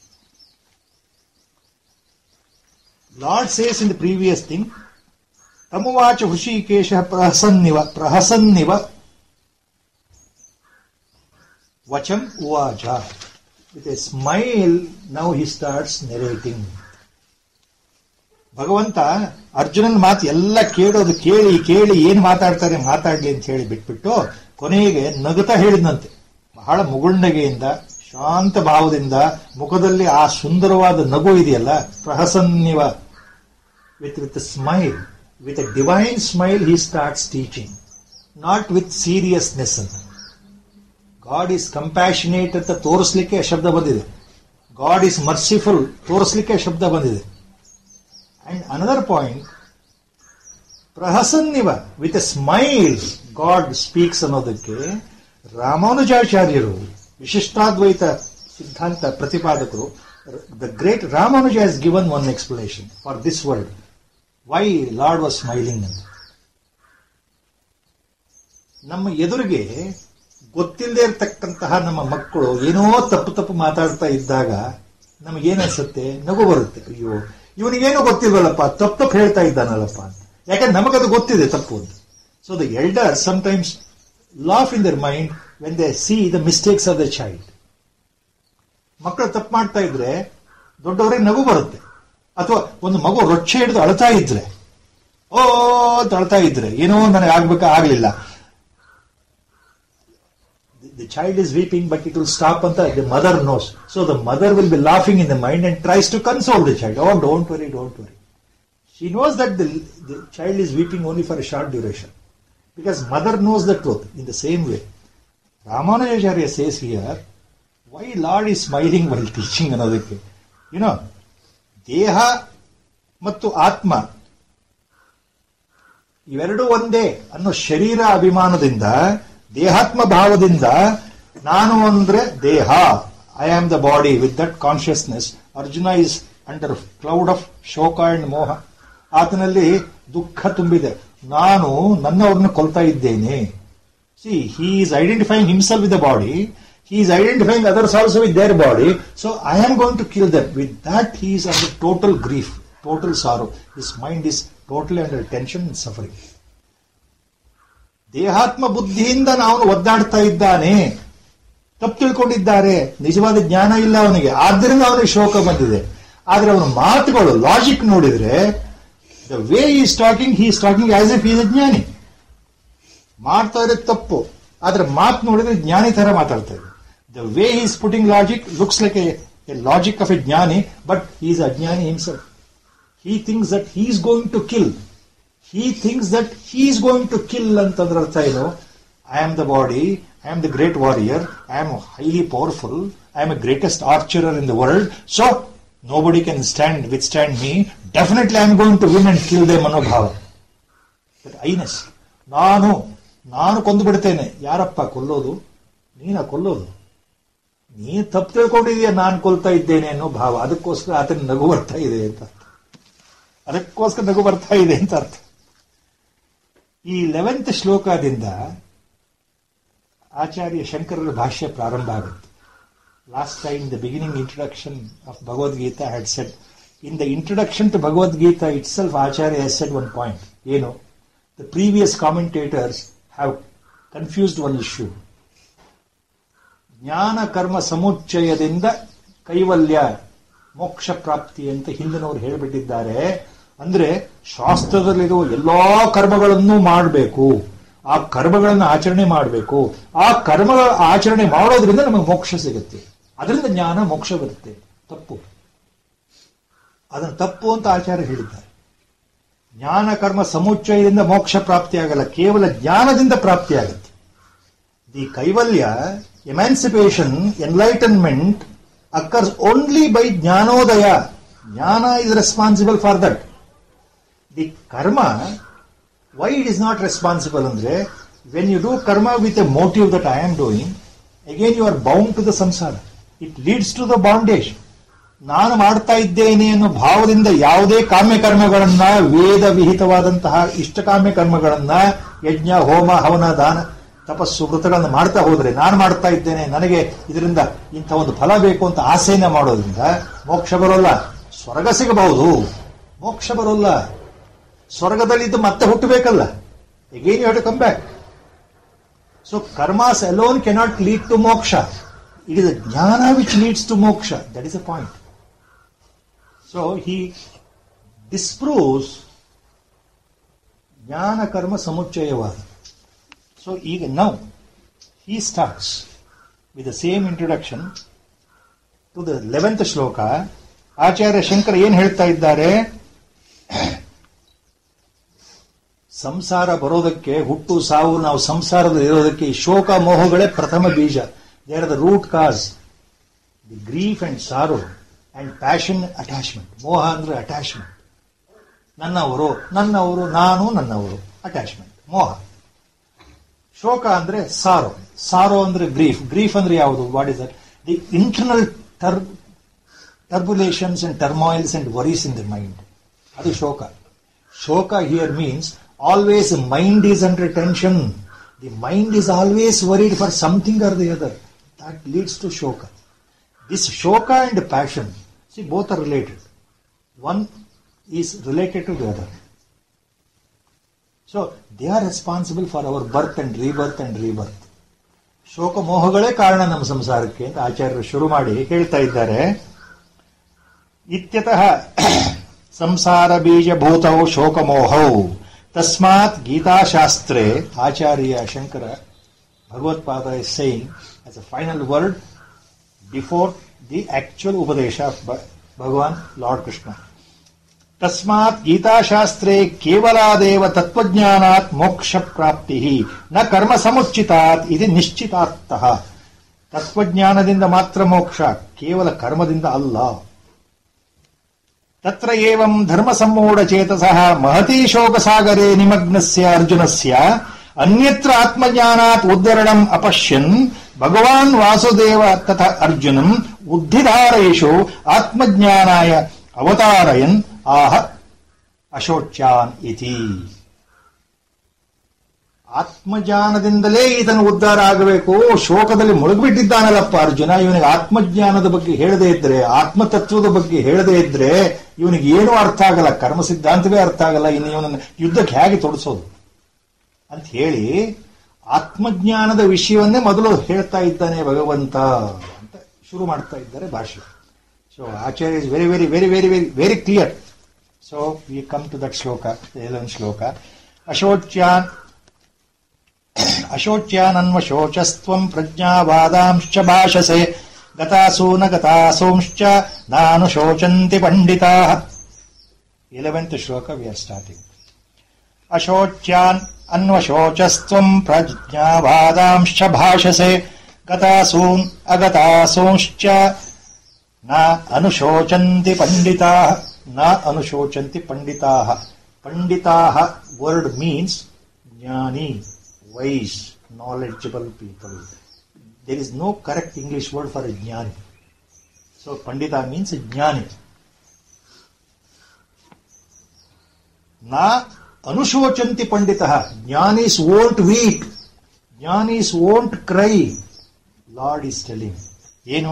Lord says in the previous thing, ತಮುವಾಚ ಹೃಷಿಕೇಶ ಪ್ರಹಸನ್ನಿವ ವಚಂ ಉವಾಚ. With a smile now he starts narrating. ಭಗವಂತ ಅರ್ಜುನನ್ ಮಾತು ಎಲ್ಲ ಕೇಳೋದು, ಕೇಳಿ ಕೇಳಿ ಏನ್ ಮಾತಾಡ್ತಾರೆ ಮಾತಾಡ್ಲಿ ಅಂತ ಹೇಳಿ ಬಿಟ್ಬಿಟ್ಟು ಕೊನೆಗೆ ನಗುತ್ತಾ ಹೇಳಿದಂತೆ, ಬಹಳ ಮುಗುಳ್ನಗೆಯಿಂದ ಶಾಂತ ಭಾವದಿಂದ ಮುಖದಲ್ಲಿ ಆ ಸುಂದರವಾದ ನಗು ಇದೆಯಲ್ಲ, ಪ್ರಹಸನ್ನಿವ, with smile, with a divine smile he starts teaching, not with seriousness ಅಂತ. ಗಾಡ್ ಈಸ್ ಕಂಪ್ಯಾಷನೇಟ್ ಅಂತ ತೋರಿಸ್ಲಿಕ್ಕೆ ಶಬ್ದ ಬಂದಿದೆ, ಗಾಡ್ ಈಸ್ ಮರ್ಸಿಫುಲ್ ತೋರಿಸ್ಲಿಕ್ಕೆ ಶಬ್ದ ಬಂದಿದೆ. ಅಂಡ್ ಅನದರ್ ಪಾಯಿಂಟ್, ಪ್ರಹಸನ್ನಿವ, with a smile God speaks ಅನ್ನೋದಕ್ಕೆ ರಾಮಾನುಜಾಚಾರ್ಯರು, ವಿಶಿಷ್ಟಾದ್ವೈತ ಸಿದ್ಧಾಂತ ಪ್ರತಿಪಾದಕರು, the great Ramanuja has given one explanation for this word, why Lord was smiling ಅಂತ. ನಮ್ಮ ಎದುರಿಗೆ ಗೊತ್ತಿಲ್ಲದೆ ಇರತಕ್ಕಂತಹ ನಮ್ಮ ಮಕ್ಕಳು ಏನೋ ತಪ್ಪು ತಪ್ಪು ಮಾತಾಡ್ತಾ ಇದ್ದಾಗ ನಮಗೇನನ್ಸುತ್ತೆ? ನಗು ಬರುತ್ತೆ. ಅಯ್ಯೋ, ಇವನಿಗೇನೋ ಗೊತ್ತಿಲ್ವಲ್ಲಪ್ಪ, ತಪ್ಪು ಹೇಳ್ತಾ ಇದ್ದಾನಲ್ಲಪ್ಪ ಅಂತ. ಯಾಕಂದ್ರೆ ನಮಗದು ಗೊತ್ತಿದೆ ತಪ್ಪು ಅಂತ. So the elder sometimes laugh in their mind when they see the mistakes of the child. ಮಕ್ಕಳು ತಪ್ಪು ಮಾಡ್ತಾ ಇದ್ರೆ ದೊಡ್ಡವರಿಗೆ ನಗು ಬರುತ್ತೆ. ಅಥವಾ ಒಂದು ಮಗು ರೊಚ್ಚೆ ಹಿಡಿದು ಅಳ್ತಾ ಇದ್ರೆ, ಓ ಅಂತ ಅಳ್ತಾ ಇದ್ರೆ, ಏನೋ ನನಗೆ ಆಗ್ಲಿಲ್ಲ, the child is weeping but it will stop anta the mother knows. So the mother will be laughing in the mind and tries to console the child. Oh, don't worry. She knows that the child is weeping only for a short duration, because mother knows the truth. In the same way, Ramanujacharya says here, why Lord is smiling while teaching ಅನ್ನೋದಕ್ಕೆ, ದೇಹ ಮತ್ತು ಆತ್ಮ ಇವೆರಡೂ ಒಂದೇ ಅನ್ನೋ ಶರೀರ ಅಭಿಮಾನದಿಂದ, ದೇಹಾತ್ಮ ಭಾವದಿಂದ, ನಾನು ಅಂದ್ರೆ ದೇಹ, I am the body, with that consciousness Arjuna is under cloud of shoka and moha. ಆತನಲ್ಲಿ ದುಃಖ ತುಂಬಿದೆ. ನಾನು ನನ್ನವ್ರನ್ನ ಕೊಲ್ತಾ ಇದ್ದೇನೆ. See, he is identifying himself with the body, he is identifying others also with their body, so I am going to kill them. With that he is under total grief, total sorrow. His mind is totally under tension and suffering. ದೇಹಾತ್ಮ ಬುದ್ಧಿಯಿಂದ ಅವನು ಒದ್ದಾಡ್ತಾ ಇದ್ದಾನೆ, ತಪ್ಪು ತಿಳ್ಕೊಂಡಿದ್ದಾರೆ, ನಿಜವಾದ ಜ್ಞಾನ ಇಲ್ಲ ಅವನಿಗೆ, ಆದ್ದರಿಂದ ಅವನಿಗೆ ಶೋಕ ಬಂದಿದೆ. ಆದ್ರೆ ಅವನ ಮಾತುಗಳು ಲಾಜಿಕ್ ನೋಡಿದ್ರೆ, the way is talking as if is a jnani. ಮಾಡ್ತಾ ಇರೋದು ತಪ್ಪು, ಆದ್ರೆ ಮಾತು ನೋಡಿದ್ರೆ ಜ್ಞಾನಿ ತರ ಮಾತಾಡ್ತಾ ಇದ್ದಾರೆ. The way he is putting logic looks like a logic of a jnani, but he is a jnani himself. He thinks that he is going to kill. Antandra artha eno, I am the body, I am the great warrior, I am highly powerful, I am the greatest archer in the world, so nobody can withstand me. Definitely I am going to win and kill them anobhava. That I-ness. ನಾನು ಕೊಂದು ಬಿಡ್ತೇನೆ. ಯಾರಪ್ಪ ಕೊಲ್ಲೋದು? ನೀನ ಕೊಲ್ಲೋದು. ನೀನು ತಪ್ಪು ತಿಳ್ಕೊಂಡಿದೀಯ, ನಾನು ಕೊಲ್ತಾ ಇದ್ದೇನೆ ಅನ್ನೋ ಭಾವ. ಅದಕ್ಕೋಸ್ಕರ ಆತನ ನಗು ಬರ್ತಾ ಇದೆ ಅಂತ ಅರ್ಥ. ಈ 11th ಶ್ಲೋಕದಿಂದ ಆಚಾರ್ಯ ಶಂಕರರ ಭಾಷ್ಯ ಪ್ರಾರಂಭ ಆಗುತ್ತೆ. Last time the beginning introduction of Bhagavadgita had said, in the introduction to Bhagavadgita itself Acharya has said one point. ಏನು? The previous commentators have confused one issue. ಜ್ಞಾನ ಕರ್ಮ ಸಮುಚ್ಚಯದಿಂದ ಕೈವಲ್ಯ ಮೋಕ್ಷ ಪ್ರಾಪ್ತಿ ಅಂತ ಹಿಂದಿನವರು ಹೇಳಿಬಿಟ್ಟಿದ್ದಾರೆ. ಅಂದ್ರೆ ಶಾಸ್ತ್ರದಲ್ಲಿರುವ ಎಲ್ಲಾ ಕರ್ಮಗಳನ್ನು ಮಾಡಬೇಕು, ಆ ಕರ್ಮಗಳನ್ನು ಆಚರಣೆ ಮಾಡಬೇಕು, ಆ ಕರ್ಮಗಳ ಆಚರಣೆ ಮಾಡೋದ್ರಿಂದ ನಮಗೆ ಮೋಕ್ಷ ಸಿಗುತ್ತೆ, ಅದರಿಂದ ಜ್ಞಾನ ಮೋಕ್ಷ ಬರುತ್ತೆ. ತಪ್ಪು. ಅದನ್ನು ತಪ್ಪು ಅಂತ ಆಚಾರ್ಯ ಹೇಳಿದ್ದಾರೆ. ಜ್ಞಾನ ಕರ್ಮ ಸಮುಚ್ಚಯದಿಂದ ಮೋಕ್ಷ ಪ್ರಾಪ್ತಿಯಾಗಲ್ಲ, ಕೇವಲ ಜ್ಞಾನದಿಂದ ಪ್ರಾಪ್ತಿಯಾಗುತ್ತೆ. The kaivalya, emancipation, enlightenment occurs only by jnanodaya. Jnana is responsible for that. The karma, why it is not responsible ಅಂದ್ರೆ, when you do karma with a motive that I am doing, again you are bound to the samsara. It leads to the bondage. ನಾನು ಮಾಡ್ತಾ ಇದ್ದೇನೆ ಅನ್ನೋ ಭಾವದಿಂದ ಯಾವುದೇ ಕಾಮ್ಯ ಕರ್ಮಗಳನ್ನ, ವೇದ ವಿಹಿತವಾದಂತಹ ಇಷ್ಟಕಾಮ್ಯ ಕರ್ಮಗಳನ್ನ, ಯಜ್ಞ, ಹೋಮ, ಹವನ, ದಾನ, ತಪಸ್ಸು, ವೃತಗಳನ್ನು ಮಾಡ್ತಾ ಹೋದ್ರೆ, ನಾನು ಮಾಡ್ತಾ ಇದ್ದೇನೆ, ನನಗೆ ಇದರಿಂದ ಇಂಥ ಒಂದು ಫಲ ಬೇಕು ಅಂತ ಆಸೆಯನ್ನ ಮಾಡೋದ್ರಿಂದ ಮೋಕ್ಷ ಬರೋಲ್ಲ. ಸ್ವರ್ಗ ಸಿಗಬಹುದು, ಮೋಕ್ಷ ಬರೋಲ್ಲ. ಸ್ವರ್ಗದಲ್ಲಿ ಇದು ಮತ್ತೆ ಹುಟ್ಟಬೇಕಲ್ಲ. Again you have to come back. So karmas alone cannot lead to moksha. It is a jnana which leads to moksha. That is a point. So he disproves jnana karma samuchchayavada. So ಈಗ now he starts with the same introduction to the 11th ಶ್ಲೋಕ. ಆಚಾರ್ಯ ಶಂಕರ ಏನ್ ಹೇಳ್ತಾ ಇದ್ದಾರೆ? ಸಂಸಾರ ಬರೋದಕ್ಕೆ, ಹುಟ್ಟು ಸಾವು, ನಾವು ಸಂಸಾರದಲ್ಲಿ ಇರೋದಕ್ಕೆ ಈ ಶೋಕ ಮೋಹಗಳೇ ಪ್ರಥಮ ಬೀಜ. They are the root cause. The grief and sorrow and passion, attachment. ಮೋಹ ಅಂದ್ರೆ ಅಟ್ಯಾಚ್ಮೆಂಟ್. ನನ್ನವರು, ನಾನು, ನನ್ನವರು, ಅಟ್ಯಾಚ್ಮೆಂಟ್, ಮೋಹ. ಶೋಕ ಅಂದ್ರೆ ಸಾರೋ. ಸಾರೋ ಅಂದ್ರೆ ಗ್ರೀಫ್. ಗ್ರೀಫ್ ಅಂದ್ರೆ ಯಾವುದು? What is that? The internal turbulations and turmoils and worries in the mind. ಅದು ಶೋಕ. Shoka here means always mind is under tension. The mind is always worried for something or the other. That leads to shoka. This shoka and passion, see, both are related. One is related to the other. So they are responsible for our birth and rebirth and rebirth. ಶೋಕ ಮೋಹಗಳೇ ಕಾರಣ ನಮ್ಮ ಸಂಸಾರಕ್ಕೆ ಅಂತ ಆಚಾರ್ಯರು ಶುರು ಮಾಡಿ ಹೇಳ್ತಾ ಇದ್ದಾರೆ. ಇತ್ಯತಃ ಸಂಸಾರ ಬೀಜಭೂತೌ ಶೋಕಮೋಹೌ ತಸ್ಮಾತ್ ಗೀತಾಶಾಸ್ತ್ರೆ. ಆಚಾರ್ಯ Shankara Bhagavatpada is saying as a final word before the actual ಉಪದೇಶ of Bhagavan Lord Krishna. ತಸ್ಮಾತ್ ಗೀತಾಶಾಸ್ತ್ರೆ ಕೇವಲಾದೇವ ತತ್ವಜ್ಞಾನಾತ್ ಮೋಕ್ಷ ಪ್ರಾಪ್ತಿ ನ ಕರ್ಮ ಸಮುಚ್ಚಿತಾತ್ ಇದು ನಿಶ್ಚಿತಾರ್ಥಃ. ತತ್ವಜ್ಞಾನದಿಂದ ಮಾತ್ರ ಮೋಕ್ಷ, ಕೇವಲ ಕರ್ಮದಿಂದ ಅಲ್ಲ. ತತ್ರ ಏವಂ ಧರ್ಮ ಸಮ್ಮೂಢಚೇತಸಃ ಮಹತಿ ಶೋಕಸಾಗರೇ ನಿಮಗ್ನಸ್ಯ ಅರ್ಜುನಸ್ಯ ಅನ್ಯತ್ರ ಆತ್ಮಜ್ಞಾನಾತ್ ಉದ್ಧರಣಂ ಅಪಶ್ಯನ್ ಭಗವಾನ್ ವಾಸುದೇವ ತಥ ಅರ್ಜುನಂ ಉದ್ಧಿಧಾರಯೇಷು ಆತ್ಮಜ್ಞಾನಾಯ ಅವತಾರಯನ್ ಆಹ ಅಶೋಚ್ಯಾನ್ ಇತಿ. ಆತ್ಮಜ್ಞಾನದಿಂದಲೇ ಈತನ ಉದ್ಧಾರ ಆಗಬೇಕು. ಶೋಕದಲ್ಲಿ ಮುಳುಗಿಬಿಟ್ಟಿದ್ದಾನಲ್ಲಪ್ಪ ಅರ್ಜುನ, ಇವನಿಗೆ ಆತ್ಮಜ್ಞಾನದ ಬಗ್ಗೆ ಹೇಳದೇ ಇದ್ರೆ, ಆತ್ಮತತ್ವದ ಬಗ್ಗೆ ಹೇಳದೇ ಇದ್ರೆ ಇವನಿಗೆ ಏನೂ ಅರ್ಥ ಆಗಲ್ಲ, ಕರ್ಮ ಸಿದ್ಧಾಂತವೇ ಅರ್ಥ ಆಗಲ್ಲ, ಇನ್ನು ಇವನನ್ನು ಯುದ್ಧಕ್ಕೆ ಹೇಗೆ ತೊಡಸೋದು ಅಂತ ಹೇಳಿ ಆತ್ಮಜ್ಞಾನದ ವಿಷಯವನ್ನೇ ಮೊದಲು ಹೇಳ್ತಾ ಇದ್ದಾನೆ ಭಗವಂತ ಅಂತ ಶುರು ಮಾಡ್ತಾ ಇದ್ದಾರೆ ಭಾಷ್ಯ. So Acharya is very very very very very very clear. So we come to that shloka, 11th ಶ್ಲೋಕ. ಅಶೋಚ್ಯಾನನ್ವಶೋಚಸ್ತ್ವಂ ಪ್ರಜ್ಞಾವಾದಾಂಶ್ಚ ಭಾಷಸೆ ಗತಾಸು ನ ಗತಾಸೋಂಶ್ಚ ನಾನುಶೋಚಂತಿ ಪಂಡಿತಾಃ. 11th shloka we are starting. ಅಶೋಚ್ಯಾನ್ ಅನ್ವಶೋಚಸ್ತ್ವಂ ಪ್ರಜ್ಞಾವಾದಾಂಶ್ಚ ಭಾಷಸೆ ಗತಾಸೂನ್ ಅಗತಾಸೋಂಶ್ಚ ನ ಅನುಶೋಚಂತಿ ಪಂಡಿತಾಃ. ನ ಅನುಶೋಚಂತಿ ಪಂಡಿತಾಃ. Panditah word means jnani, wise, knowledgeable people. There is no correct English word for a jnani. So pandita means jnani. Na anushocanti panditah. Jnanis won't weep. Jnanis won't cry. Lord is telling. Yenu?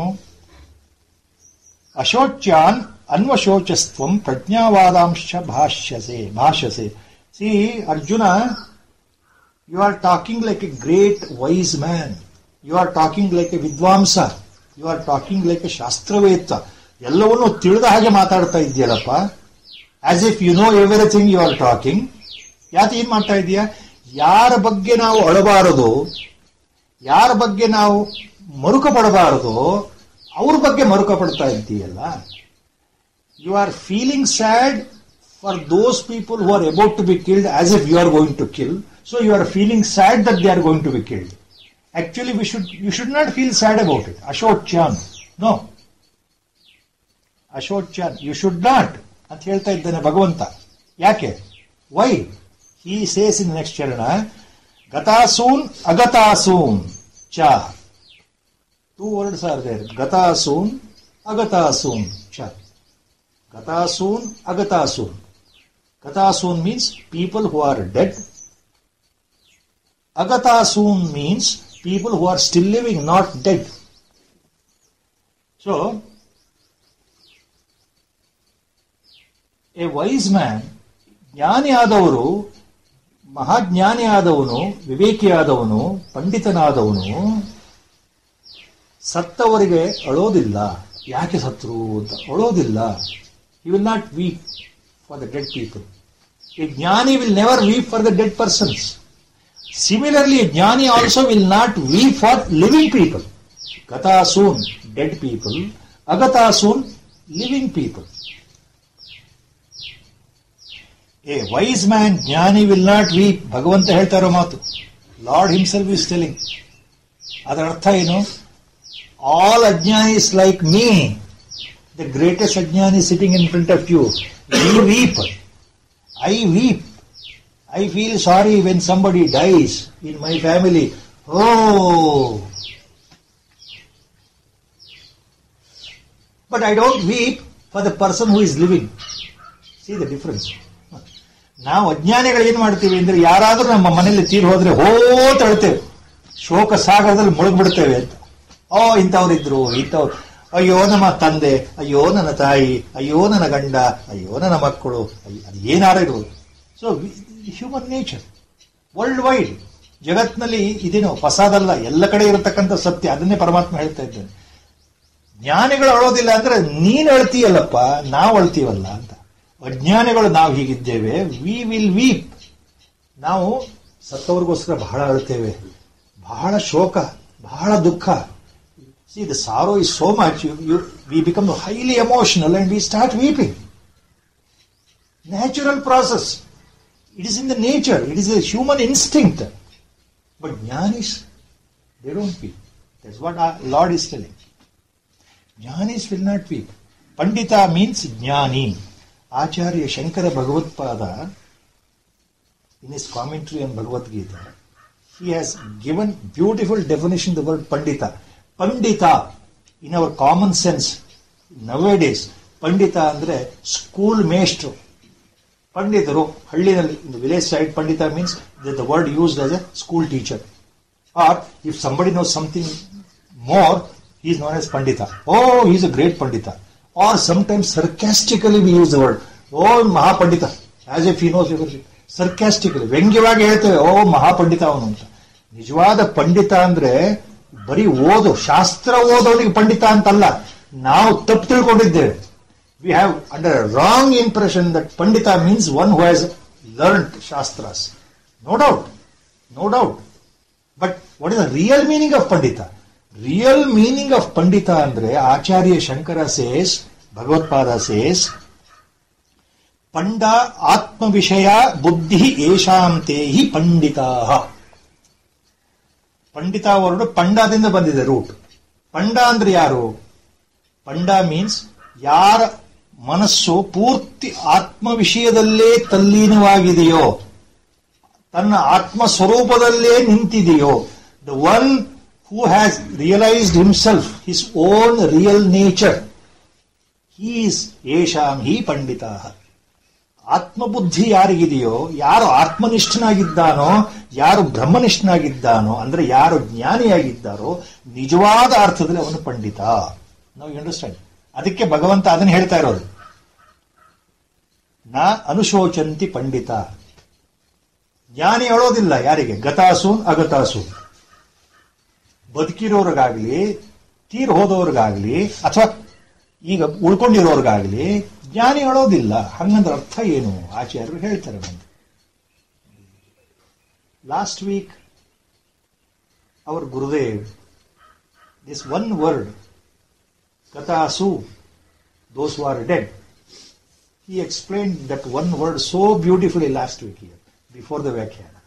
Ashocyan anvashocastvam prajnavadamscha bhashyase. See, Arjuna, you are talking like a great wise man. You are talking like a vidvamsa. You are talking like a shastravetta. ಎಲ್ಲವನ್ನೂ ತಿಳಿದ ಹಾಗೆ ಮಾತಾಡ್ತಾ ಇದೆಯಲ್ಲಪ್ಪ. As if you know everything you are talking. ಯಾಕೆ ಏನ್ ಮಾಡ್ತಾ ಇದೀಯಾ? ಯಾರ ಬಗ್ಗೆ ನಾವು ಅಳಬಾರದು, ಯಾರ ಬಗ್ಗೆ ನಾವು ಮರುಕ ಪಡಬಾರದು, ಅವ್ರ ಬಗ್ಗೆ ಮರುಕ ಪಡ್ತಾ ಇದ್ದೀಯಲ್ಲ. You are feeling sad for those people who are about to be killed as if you are going to kill. So you are feeling sad that they are going to be killed. Actually, you should not feel sad about it. Ashocyan. No. Ashocyan. You should not. ಅಂತ ಹೇಳ್ತಾ ಇದ್ದಾನೆ ಭಗವಂತ. ಯಾಕೆ? Why? He says in the next charana, Gatasoon, Agatasoon, cha. Two words are there. Gatasoon, Agatasoon, cha. Gatasoon, Agatasoon. Gatasoon means people who are dead. Agatasoon means people who are still living, not dead. So, a wise man, ಜ್ಞಾನಿ ಆದವರು, ಮಹಾಜ್ಞಾನಿ ಆದವನು, ವಿವೇಕಿಯಾದವನು, ಪಂಡಿತನಾದವನು ಸತ್ತವರಿಗೆ ಅಳೋದಿಲ್ಲ. ಯಾಕೆ ಸತ್ರು ಅಂತ ಅಳೋದಿಲ್ಲ. He will not weep for the dead people. A jnani will never weep for the dead persons. Similarly, a jnani also will not weep for living people. Gatasoon, dead people. Agatasoon, living people. A wise man, jnani will not weep. ಭಗವಂತ ಹೇಳ್ತಾ ಇರೋ ಮಾತು. Lord himself is telling. ಅದರ ಅರ್ಥ ಏನು? All ajnanis like me, the greatest ajnani sitting in front of you, we weep. I weep. I feel sorry when somebody dies in my family. Oh! But I don't weep for the person who is living. See the difference. ನಾವು ಅಜ್ಞಾನಿಗಳು ಏನ್ ಮಾಡ್ತೀವಿ ಅಂದ್ರೆ, ಯಾರಾದ್ರೂ ನಮ್ಮ ಮನೆಯಲ್ಲಿ ತೀರ್ ಹೋದ್ರೆ ತಳ್ತೇವೆ, ಶೋಕ ಸಾಗರದಲ್ಲಿ ಮುಳುಗ್ಬಿಡ್ತೇವೆ ಅಂತ. ಇಂಥವ್ರಿದ್ರು, ಇಂಥವ್ರು, ಅಯ್ಯೋ ನಮ್ಮ ತಂದೆ, ಅಯ್ಯೋ ನನ್ನ ತಾಯಿ, ಅಯ್ಯೋ ನನ್ನ ಗಂಡ, ಅಯ್ಯೋ ನನ್ನ ಮಕ್ಕಳು, ಅದು ಏನಾರು ಇರ್ಬೋದು. So human nature worldwide, ಜಗತ್ನಲ್ಲಿ ಇದೇನೋ ಹೊಸದಲ್ಲ, ಎಲ್ಲ ಕಡೆ ಇರತಕ್ಕಂಥ ಸತ್ಯ. ಅದನ್ನೇ ಪರಮಾತ್ಮ ಹೇಳ್ತಾ ಇದ್ದೇನೆ. ಜ್ಞಾನಿಗಳು ಅಳೋದಿಲ್ಲ ಅಂದ್ರೆ ನೀನ್ ಅಳ್ತೀಯಲ್ಲಪ್ಪ, ನಾವು ಅಳ್ತೀವಲ್ಲ ಅಂತ. ಅಜ್ಞಾನಿಗಳು ನಾವು ಹೀಗಿದ್ದೇವೆ. We will weep. ನಾವು ಸತ್ತವ್ರಿಗೋಸ್ಕರ ಬಹಳ ಅಳ್ತೇವೆ, ಬಹಳ ಶೋಕ, ಬಹಳ ದುಃಖ. See, the sorrow is so much, we become highly emotional and we start weeping. Natural process. It is in the nature. It is a human instinct. But jnanis, they don't weep. That's what our Lord is telling. Jnanis will not weep. Pandita means jnani. Acharya Shankara Bhagavatpada, in his commentary on Bhagavad Gita, he has given beautiful definition of the word Pandita. Pandita, in our common sense, nowadays, Pandita andre school maestro. Panditaru, Hallinalli, in the village side, Pandita means that the word used as a school teacher. Or if somebody knows something more, he is known as Pandita. Oh, he is a great Pandita. Or sometimes sarcastically we use the word, oh, Mahapandita, as if he knows everything. Sarcastically, ವ್ಯಂಗ್ಯವಾಗಿ ಹೇಳ್ತೇವೆ, ಓ ಮಹಾಪಂಡಿತ ಅವನು ಅಂತ. ನಿಜವಾದ ಪಂಡಿತ ಅಂದ್ರೆ ಬರೀ ಓದು, ಶಾಸ್ತ್ರ ಓದೋನಿಗೆ ಪಂಡಿತ ಅಂತಲ್ಲ. ನಾವು ತಪ್ಪು ತಿಳ್ಕೊಂಡಿದ್ದೇವೆ. We have under a wrong impression that Pandita means one who has learnt Shastras. No doubt. No doubt. But what is the real meaning of Pandita? Real meaning of Pandita andre, Acharya Shankara says, Bhagavad says, Panda Atma Vishaya Buddhi Esham Tehi Panditaha. Pandita word Pandaದಿಂದ ಬಂದಿದೆ root. ಪಂಡ ಅಂದ್ರೆ ಯಾರು? ಪಂಡ means ಯಾರ ಮನಸ್ಸು ಪೂರ್ತಿ ಆತ್ಮ ವಿಷಯದಲ್ಲೇ ತಲ್ಲೀನವಾಗಿದೆಯೋ, ತನ್ನ ಆತ್ಮ ಸ್ವರೂಪದಲ್ಲೇ ನಿಂತಿದೆಯೋ, the one who has realized himself, his own real nature, he is yesham hi panditaha. ಆತ್ಮಬುದ್ಧಿ ಯಾರಿಗಿದೆಯೋ, ಯಾರು ಆತ್ಮನಿಷ್ಠನಾಗಿದ್ದಾನೋ, ಯಾರು ಬ್ರಹ್ಮನಿಷ್ಠನಾಗಿದ್ದಾನೋ, ಅಂದ್ರೆ ಯಾರು ಜ್ಞಾನಿಯಾಗಿದ್ದಾರೋ, ನಿಜವಾದ ಅರ್ಥದಲ್ಲಿ ಅವನು ಪಂಡಿತ. ನಾವು ಯು ಅಂಡರ್ಸ್ಟ್ಯಾಂಡ್? ಅದಕ್ಕೆ ಭಗವಂತ ಅದನ್ನು ಹೇಳ್ತಾ ಇರೋದು, ನ ಅನುಶೋಚಂತಿ ಪಂಡಿತ. ಜ್ಞಾನಿ ಹೇಳೋದಿಲ್ಲ ಯಾರಿಗೆ? ಗತಾಸೂನ್ ಅಗತಾಸೂನ್. ಬದುಕಿರೋರ್ಗಾಗ್ಲಿ, ತೀರ್ ಹೋದವ್ರಿಗಾಗ್ಲಿ, ಅಥವಾ ಈಗ ಉಳ್ಕೊಂಡಿರೋರ್ಗಾಗ್ಲಿ ಜ್ಞಾನಿ ಹೇಳೋದಿಲ್ಲ. ಹಂಗಂದ್ರೆ ಅರ್ಥ ಏನು? ಆಚಾರ್ಯರು ಹೇಳ್ತಾರೆ ಬಂದು. Last week our Gurudev, this one word ಕಥಾಸು, those who are dead, he explained that one word so beautifully last week here, before the Vyakhyana.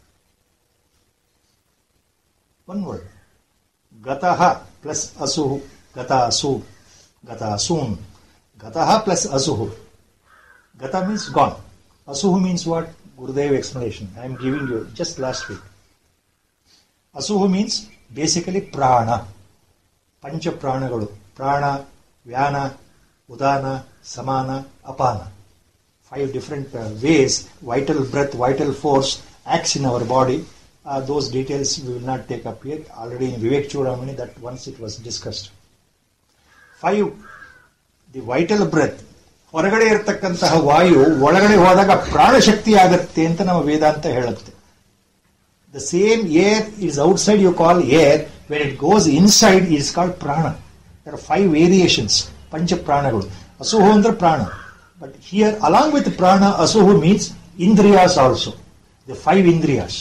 One word. Gataha plus asuhu, gatasu, gatasun. Gataha plus asuhu. Gata means gone. Asuhu means what? Gurudev explanation. I am giving you just last week. Asuhu means basically prana. Pancha pranagalu. Prana, vyana, Udana, Samana, Apana. 5 different ways vital breath, vital force acts in our body. Those details we will not take up here. Already in Vivek Chudamani that once it was discussed. 5. The vital breath. ಹೊರಗಡೆ ಇರತಕ್ಕಂತಹ ವಾಯು ಒಳಗಡೆ ಹೋದಾಗ ಪ್ರಾಣಶಕ್ತಿ ಆಗತ್ತೆ ಅಂತ ನಮ್ಮ ವೇದಾಂತ ಹೇಳುತ್ತೆ. The same air is outside, you call air. When it goes inside, it is called prana. There are 5 variations. Pancha pranagalu. Asuhu andre prana. But here, along with prana, asuhu means indriyas also. The 5 indriyas.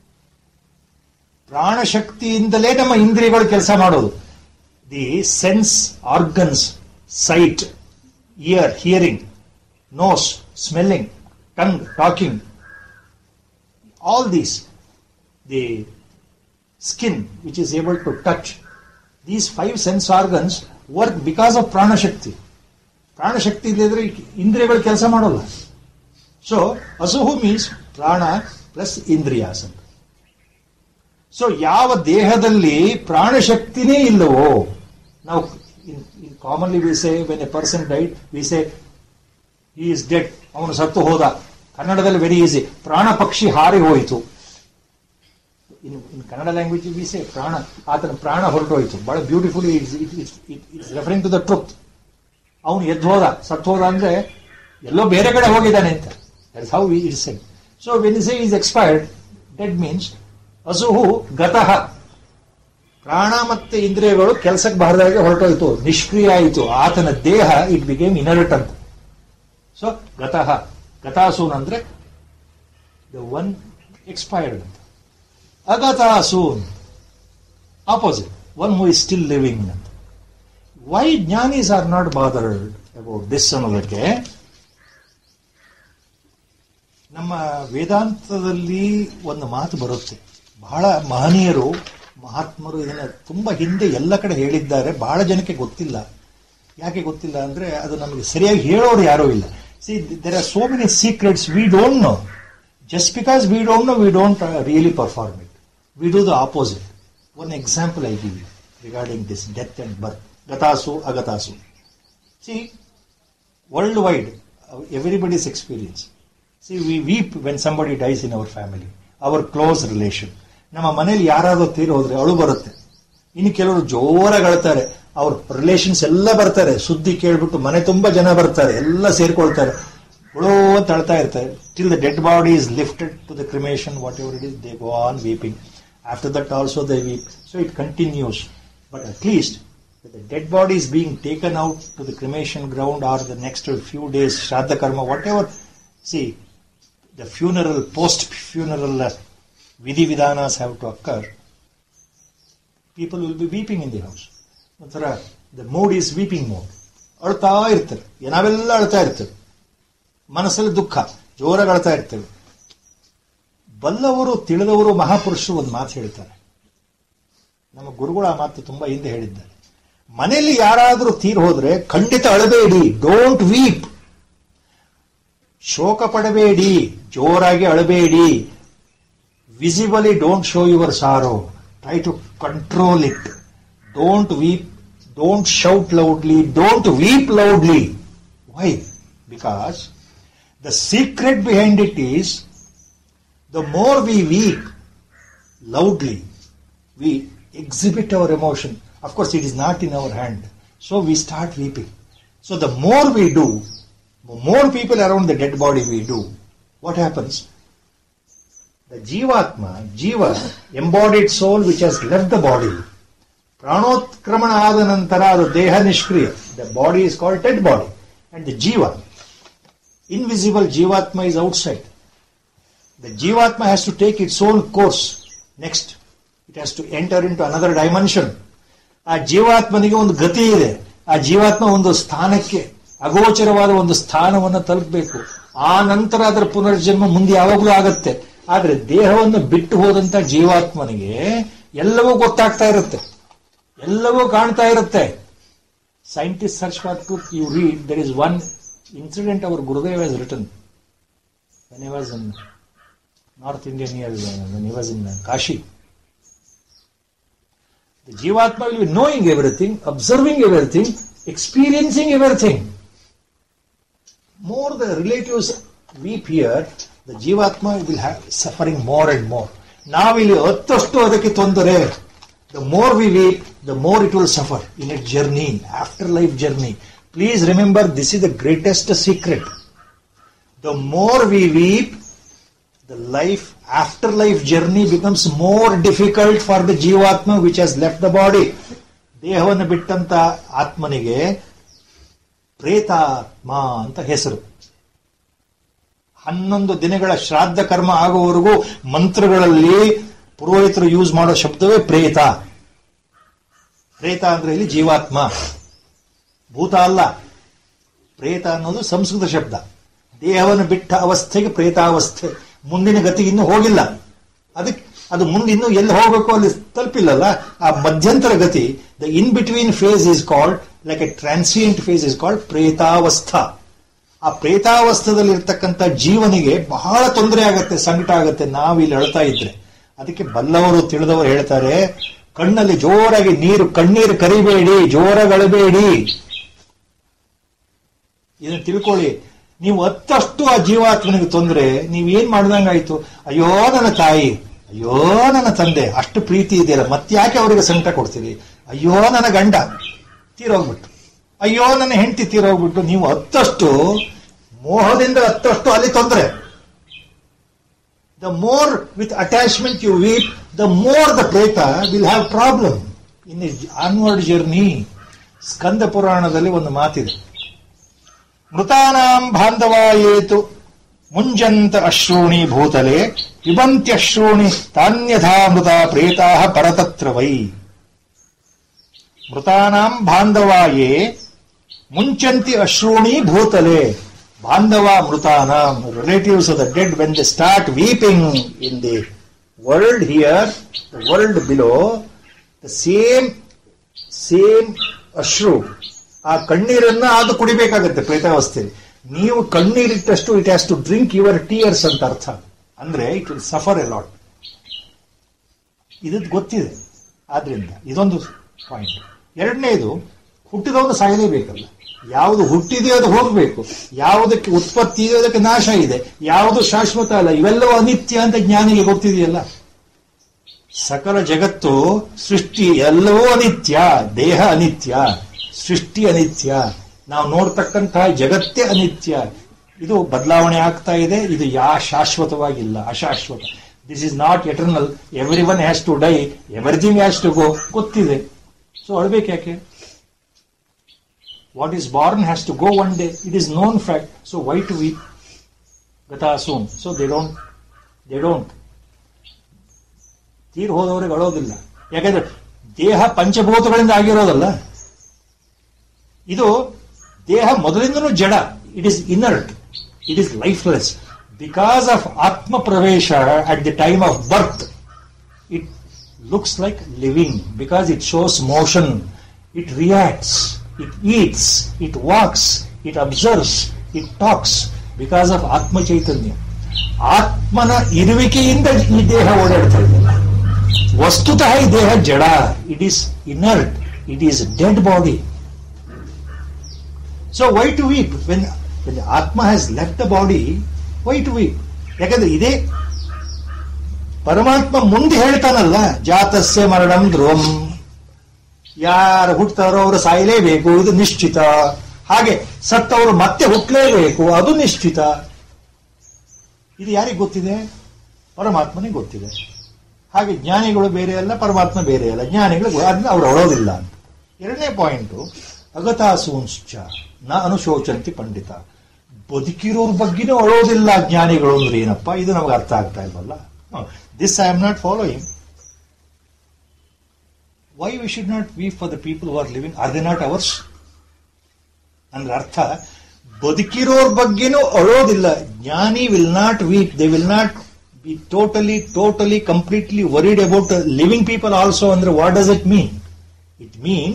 Prana shaktiindale nama indriyaಗಳು ಕೆಲಸ ಮಾಡೋದು. The sense organs, sight, ear, hearing, nose, smelling, tongue, talking, all these, the skin which is able to touch, these 5 sense organs work because of prana shakti. Prana shakti ಇಲ್ಲದ್ರೆ ಇಂದ್ರಿಯಗಳು ಕೆಲಸ ಮಾಡೋಲ್ಲ. So asuhu means prana plus indriyas. So ಯಾವ ದೇಹದಲ್ಲಿ ಪ್ರಾಣಶಕ್ತಿನೇ ಇಲ್ಲವೋ, ನಾವು commonly we say when a person died, we say he is dead, ಅವನು ಸತ್ತು ಹೋದ. ಕನ್ನಡದಲ್ಲಿ ವೆರಿ ಈಸಿ, ಪ್ರಾಣ ಪಕ್ಷಿ ಹಾರಿ ಹೋಯಿತು. In Kannada language we say prana, ಆತನ ಪ್ರಾಣ ಹೊರಟೋಯ್ತು. ಬಹಳ beautifully it's referring to the truth. ಅವನು ಎದ್ದು ಹೋದ, ಸತ್ತು ಹೋದ ಅಂದ್ರೆ ಎಲ್ಲೋ ಬೇರೆ ಕಡೆ ಹೋಗಿದ್ದಾನೆ ಅಂತ. That is how it is said. So when you say is expired, dead means asuhu gatah. ಪ್ರಾಣ ಮತ್ತೆ ಇಂದ್ರಿಯಗಳು ಕೆಲಸಕ್ಕೆ ಬಾರದಾಗೆ ಹೊರಟೋಯ್ತು, ನಿಷ್ಕ್ರಿಯ ಆಯಿತು. ಆತನ ದೇಹ ಇಟ್ ಬಿಕೇಮ್ ಇನರ್ಟ್ ಅಂತ. ಸೊ ಗತಃ, ಗತಾಸೂನ್ ಅಂದ್ರೆ ದ ಒನ್ ಎಕ್ಸ್ಪೈರ್ಡ್ ಅಂತ. Agatasun opposite, one who is still living ಅಂತ. Why jnanis are not bothered about this ಅನ್ನೋದಕ್ಕೆ ನಮ್ಮ ವೇದಾಂತದಲ್ಲಿ ಒಂದು ಮಾತು ಬರುತ್ತೆ. ಬಹಳ ಮಹನೀಯರು, ಮಹಾತ್ಮರು ಇದನ್ನ ತುಂಬಾ ಹಿಂದೆ ಎಲ್ಲ ಕಡೆ ಹೇಳಿದ್ದಾರೆ. ಬಹಳ ಜನಕ್ಕೆ ಗೊತ್ತಿಲ್ಲ. ಯಾಕೆ ಗೊತ್ತಿಲ್ಲ ಅಂದ್ರೆ ಅದು ನಮಗೆ ಸರಿಯಾಗಿ ಹೇಳೋರು ಯಾರೂ ಇಲ್ಲ. See, there are so many secrets we don't know. Just because we don't know, we don't really perform it. We do the opposite. One example I give you regarding this death and birth. Gatasu, agatasu. See, worldwide, everybody's experience. See, we weep when somebody dies in our family, our close relation. ನಮ್ಮ ಮನೇಲಿ ಯಾರಾದ್ರೂ ತೀರಿ ಹೋದ್ರೆ ಅಳು ಬರುತ್ತೆ. ಇನ್ನು ಕೆಲವರು ಜೋರಾಗಿ ಅಳ್ತಾರೆ. ಅವ್ರ ರಿಲೇಷನ್ಸ್ ಎಲ್ಲ ಬರ್ತಾರೆ. ಸುದ್ದಿ ಕೇಳ್ಬಿಟ್ಟು ಮನೆ ತುಂಬಾ ಜನ ಬರ್ತಾರೆ, ಎಲ್ಲ ಸೇರ್ಕೊಳ್ತಾರೆ, ಉಳೋ ಅಂತ ಅಳ್ತಾ ಇರ್ತಾರೆ. Till the dead body is lifted to the cremation, whatever it is, they go on weeping. After that also they weep. So it continues. But at least when the dead body is being taken out to the cremation ground or the next few days, Shraddha Karma, whatever, see, the funeral, post-funeral vidhi vidanas have to occur. People will be weeping in the house. The mood is weeping mode. ಅಳ್ತಾ ಇರ್ತಾರೆ, ನಾವೆಲ್ಲ ಅಳ್ತಾ ಇರ್ತೇವೆ, ಮನಸ್ಸಲ್ಲಿ ದುಃಖ, ಜೋರಾಗಿ ಅಳ್ತಾ ಇರ್ತೇವೆ. ಬಲ್ಲವರು, ತಿಳಿದವರು, ಮಹಾಪುರುಷರು ಒಂದು ಮಾತು ಹೇಳ್ತಾರೆ. ನಮ್ಮ ಗುರುಗಳು ಆ ಮಾತು ತುಂಬಾ ಹಿಂದೆ ಹೇಳಿದ್ದಾರೆ. ಮನೆಯಲ್ಲಿ ಯಾರಾದರೂ ತೀರ್ ಹೋದ್ರೆ ಖಂಡಿತ ಅಳಬೇಡಿ, ಡೋಂಟ್ ವೀಪ್. ಶೋಕ ಪಡಬೇಡಿ, ಜೋರಾಗಿ ಅಳಬೇಡಿ. Visibly don't show your sorrow, try to control it. Don't weep, don't shout loudly, don't weep loudly. Why? Because the secret behind it is, the more we weep loudly, we exhibit our emotion. Of course, it is not in our hand. So we start weeping. So the more we do, the more people around the dead body we do, what happens? The Jivatma, Jiva, embodied soul which has left the body, Pranotkamana adanantara, the Deha Nishkriya, the body is called dead body. And the Jiva, invisible Jivatma, is outside. The Jivatma has to take its own course. Next, it has to enter into another dimension. ಆ ಜೀವಾತ್ಮನಿಗೆ ಒಂದು ಗತಿ ಇದೆ. ಆ ಜೀವಾತ್ಮ ಒಂದು ಸ್ಥಾನಕ್ಕೆ, ಅಗೋಚರವಾದ ಒಂದು ಸ್ಥಾನವನ್ನು ತಲುಪಬೇಕು. ಆ ನಂತರ ಅದರ ಪುನರ್ಜನ್ಮ ಮುಂದೆ ಯಾವಾಗಲೂ ಆಗತ್ತೆ. ಆದ್ರೆ ದೇಹವನ್ನು ಬಿಟ್ಟು ಹೋದಂತ ಜೀವಾತ್ಮನಿಗೆ ಎಲ್ಲವೂ ಗೊತ್ತಾಗ್ತಾ ಇರುತ್ತೆ, ಎಲ್ಲವೂ ಕಾಣ್ತಾ ಇರುತ್ತೆ. Scientists search for truth. You read, there is one incident our Gurudev has written when he was in North India, when he was in Kashi. The Jivatma will be knowing everything, observing everything, experiencing everything. more the relatives weep here, the Jivatma will have suffering more and more. ನಾವಿಲ್ಲಿ ಹತ್ತಷ್ಟು ಅದಕ್ಕೆ ತೊಂದರೆ. The more we weep, the more it will suffer in its journey, afterlife journey. Please remember, this is the greatest secret. The more we weep, the afterlife journey becomes more difficult for the Jivatma which has left the body. ದೇಹವನ್ನು ಬಿಟ್ಟಂತ ಆತ್ಮನಿಗೆ ಪ್ರೇತಾತ್ಮ ಅಂತ ಹೆಸರು. 11 ದಿನಗಳ ಶ್ರಾದ್ದ ಕರ್ಮ ಆಗುವವರೆಗೂ ಮಂತ್ರಗಳಲ್ಲಿ ಪುರೋಹಿತರು use ಮಾಡೋ ಶಬ್ದವೇ ಪ್ರೇತ. ಪ್ರೇತ ಅಂದ್ರೆ ಇಲ್ಲಿ ಜೀವಾತ್ಮ, ಭೂತ ಅಲ್ಲ. ಪ್ರೇತ ಅನ್ನೋದು ಸಂಸ್ಕೃತ ಶಬ್ದ. ದೇಹವನ್ನು ಬಿಟ್ಟ ಅವಸ್ಥೆಗೆ ಪ್ರೇತಾವಸ್ಥೆ, ಮುಂದಿನ ಗತಿ ಇನ್ನೂ ಹೋಗಿಲ್ಲ. ಅದಕ್ಕೆ ಅದು ಮುಂದೆ ಇನ್ನೂ ಎಲ್ಲಿ ಹೋಗಬೇಕು ಅಲ್ಲಿ ತಲುಪಿಲ್ಲಲ್ಲ, ಆ ಮಧ್ಯಂತರ ಗತಿ, the in between phase is called, like a transient phase is called pretavastha. ಆ ಪ್ರೇತಾವಸ್ಥದಲ್ಲಿ ಇರ್ತಕ್ಕಂಥ ಜೀವನಿಗೆ ಬಹಳ ತೊಂದರೆ ಆಗತ್ತೆ, ಸಂಕಟ ಆಗತ್ತೆ ನಾವಿಲ್ಲಿ ಅಳ್ತಾ ಇದ್ರೆ. ಅದಕ್ಕೆ ಬಲ್ಲವರು ತಿಳಿದವರು ಹೇಳ್ತಾರೆ, ಕಣ್ಣಲ್ಲಿ ಜೋರಾಗಿ ಕಣ್ಣೀರು ಕರಿಬೇಡಿ, ಜೋರಾಗಿ ಅಳಬೇಡಿ. ಇದನ್ನು ತಿಳ್ಕೊಳ್ಳಿ. ನೀವು ಹತ್ತಷ್ಟು ಆ ಜೀವಾತ್ಮನಿಗೆ ತೊಂದರೆ, ನೀವೇನ್ ಮಾಡ್ದಂಗಾಯ್ತು, ಅಯ್ಯೋ ನನ್ನ ತಾಯಿ, ಅಯ್ಯೋ ನನ್ನ ತಂದೆ, ಅಷ್ಟು ಪ್ರೀತಿ ಇದೆಯಲ್ಲ, ಮತ್ತ್ಯಾಕೆ ಅವರಿಗೆ ಸಂಕಟ ಕೊಡ್ತೀರಿ, ಅಯ್ಯೋ ನನ್ನ ಗಂಡ ತೀರೋಗ್ಬಿಟ್ಟು, ಅಯ್ಯೋ ನನ್ನ ಹೆಂಡತಿ ತೀರೋಗ್ಬಿಟ್ಟು, ನೀವು ಹತ್ತಷ್ಟು ಮೋಹದಿಂದ ಹತ್ತಷ್ಟು ಅಲ್ಲಿ ತೊಂದರೆ. The more with attachment you weep, the more the preta will have problem in onward journey. Skanda ಪುರಾಣದಲ್ಲಿ ಒಂದು ಮಾತಿದೆ, ಮೃತಾನಾಂ ಬಾಂಧವಾಯೇತು ಮುಂಜಂತ ಅಶ್ರೂಣಿ ಭೂತಲೆ ಪಿಬಂತ್ಯಶ್ರೂಣಿ ತಾನ್ಯಥಾ ಮೃತ ಪ್ರೇತಾ ಪರತತ್ರ ವೈ. ಮೃತಾನಾಂ ಬಾಂಧವಾಯೇ ಮುಂಚಂತಿ ಅಶ್ರೂಣಿ ಭೂತಲೆ. ಬಾಂಧವ ಮೃತಾನಾಂ, relatives of the dead, when they start weeping in the world here, the world below, the same ashru, ಆ ಕಣ್ಣೀರನ್ನ ಅದು ಕುಡಿಬೇಕಾಗತ್ತೆ ಪ್ರೇತಾವಸ್ಥೆಯಲ್ಲಿ. ನೀವು ಕಣ್ಣೀರಿಟ್ಟಷ್ಟು it has to drink your tears ಅಂತ ಅರ್ಥ. ಅಂದ್ರೆ it will suffer a lot. ಇದು ಗೊತ್ತಿದೆ. ಆದ್ರಿಂದ ಇದೊಂದು ಪಾಯಿಂಟ್. ಎರಡನೇದು, ಹುಟ್ಟಿದವನು ಸಾಯಲೇಬೇಕಲ್ಲ. ಯಾವುದು ಹುಟ್ಟಿದೆಯೋ ಅದು ಹೋಗಬೇಕು, ಯಾವುದಕ್ಕೆ ಉತ್ಪತ್ತಿ ಇದೆಯೋ ಅದಕ್ಕೆ ನಾಶ ಇದೆ, ಯಾವುದು ಶಾಶ್ವತ ಅಲ್ಲ, ಇವೆಲ್ಲವೂ ಅನಿತ್ಯ ಅಂತ ಜ್ಞಾನಿಗೆ ಗೊತ್ತಿದೆಯಲ್ಲ. ಸಕಲ ಜಗತ್ತು ಸೃಷ್ಟಿ ಎಲ್ಲವೂ ಅನಿತ್ಯ, ದೇಹ ಅನಿತ್ಯ, ಸೃಷ್ಟಿ ಅನಿತ್ಯ, ನಾವು ನೋಡ್ತಕ್ಕಂತಹ ಜಗತ್ತೇ ಅನಿತ್ಯ. ಇದು ಬದಲಾವಣೆ ಆಗ್ತಾ ಇದೆ. ಇದು ಶಾಶ್ವತವಾಗಿಲ್ಲ, ಅಶಾಶ್ವತ. This is not eternal. Every one has to die, everything has to go, ಗೊತ್ತಿದೆ. ಸೊ ಅಳ್ಬೇಕು ಯಾಕೆ? What is born has to go one day, it is known fact. So why to weep gatasun? So they don't. ತೀರ್ ಹೋದವರಿಗೆ ಅಳೋದಿಲ್ಲ. ಯಾಕಂದ್ರೆ ದೇಹ ಪಂಚಭೂತಗಳಿಂದ ಆಗಿರೋದಲ್ಲ. ಇದು ದೇಹ ಮೊದಲಿಂದನೂ ಜಡ. It is inert, it is lifeless. Because of atma pravesha at the time of birth, it looks like living, because it shows motion, it reacts, it eats, it walks, it observes, it talks, because of atma chaitanya. ಆತ್ಮನ ಇರುವಿಕೆಯಿಂದ ಈ ದೇಹ ಓಡಾಡ್ತಾ ಇದೆ. ವಸ್ತುತಃ ಈ ದೇಹ ಜಡ, it is inert, it is dead body. So why to weep? When the Atma has left the body, why to weep? ಯಾಕಂದ್ರೆ ಇದೇ ಪರಮಾತ್ಮ ಮುಂದೆ ಹೇಳ್ತಾನಲ್ಲ, ಜಾತಸ್ಯ ಮರಣಂ ಧ್ರುವಂ, ಯಾರು ಹುಟ್ಟತಾರೋ ಅವರು ಸಾಯಲೇಬೇಕು, ಇದು ನಿಶ್ಚಿತ. ಹಾಗೆ ಸತ್ತವರು ಮತ್ತೆ ಹುಟ್ಟಲೇಬೇಕು, ಅದು ನಿಶ್ಚಿತ. ಇದು ಯಾರಿಗೆ ಗೊತ್ತಿದೆ? ಪರಮಾತ್ಮನಿಗೆ ಗೊತ್ತಿದೆ. ಹಾಗೆ ಜ್ಞಾನಿಗಳು ಬೇರೆ ಅಲ್ಲ, ಪರಮಾತ್ಮ ಬೇರೆ ಅಲ್ಲ. ಜ್ಞಾನಿಗಳು ಅವ್ರು ಅಳೋದಿಲ್ಲ ಅಂತ. ಎರಡನೇ ಪಾಯಿಂಟು, ಅಗತಾಸೂಂಶ್ಚ ನ ಅನುಶೋಚಂತಿ ಪಂಡಿತ. ಬದುಕಿರೋರ್ ಬಗ್ಗೆನೂ ಅಳೋದಿಲ್ಲ ಜ್ಞಾನಿಗಳು ಅಂದ್ರೆ ಏನಪ್ಪ? ಇದು ನಮ್ಗೆ ಅರ್ಥ ಆಗ್ತಾ ಇಲ್ವಲ್ಲ. This I am not following. Why we should not weep for the people who are living? Are they not ours? ಅಂದ್ರೆ ಅರ್ಥ, ಬದುಕಿರೋರ್ ಬಗ್ಗೆನೂ ಅಳೋದಿಲ್ಲ. ಜ್ಞಾನಿ will not weep, they will not be totally completely worried about living people also. ಅಂದ್ರೆ what does it mean? It means,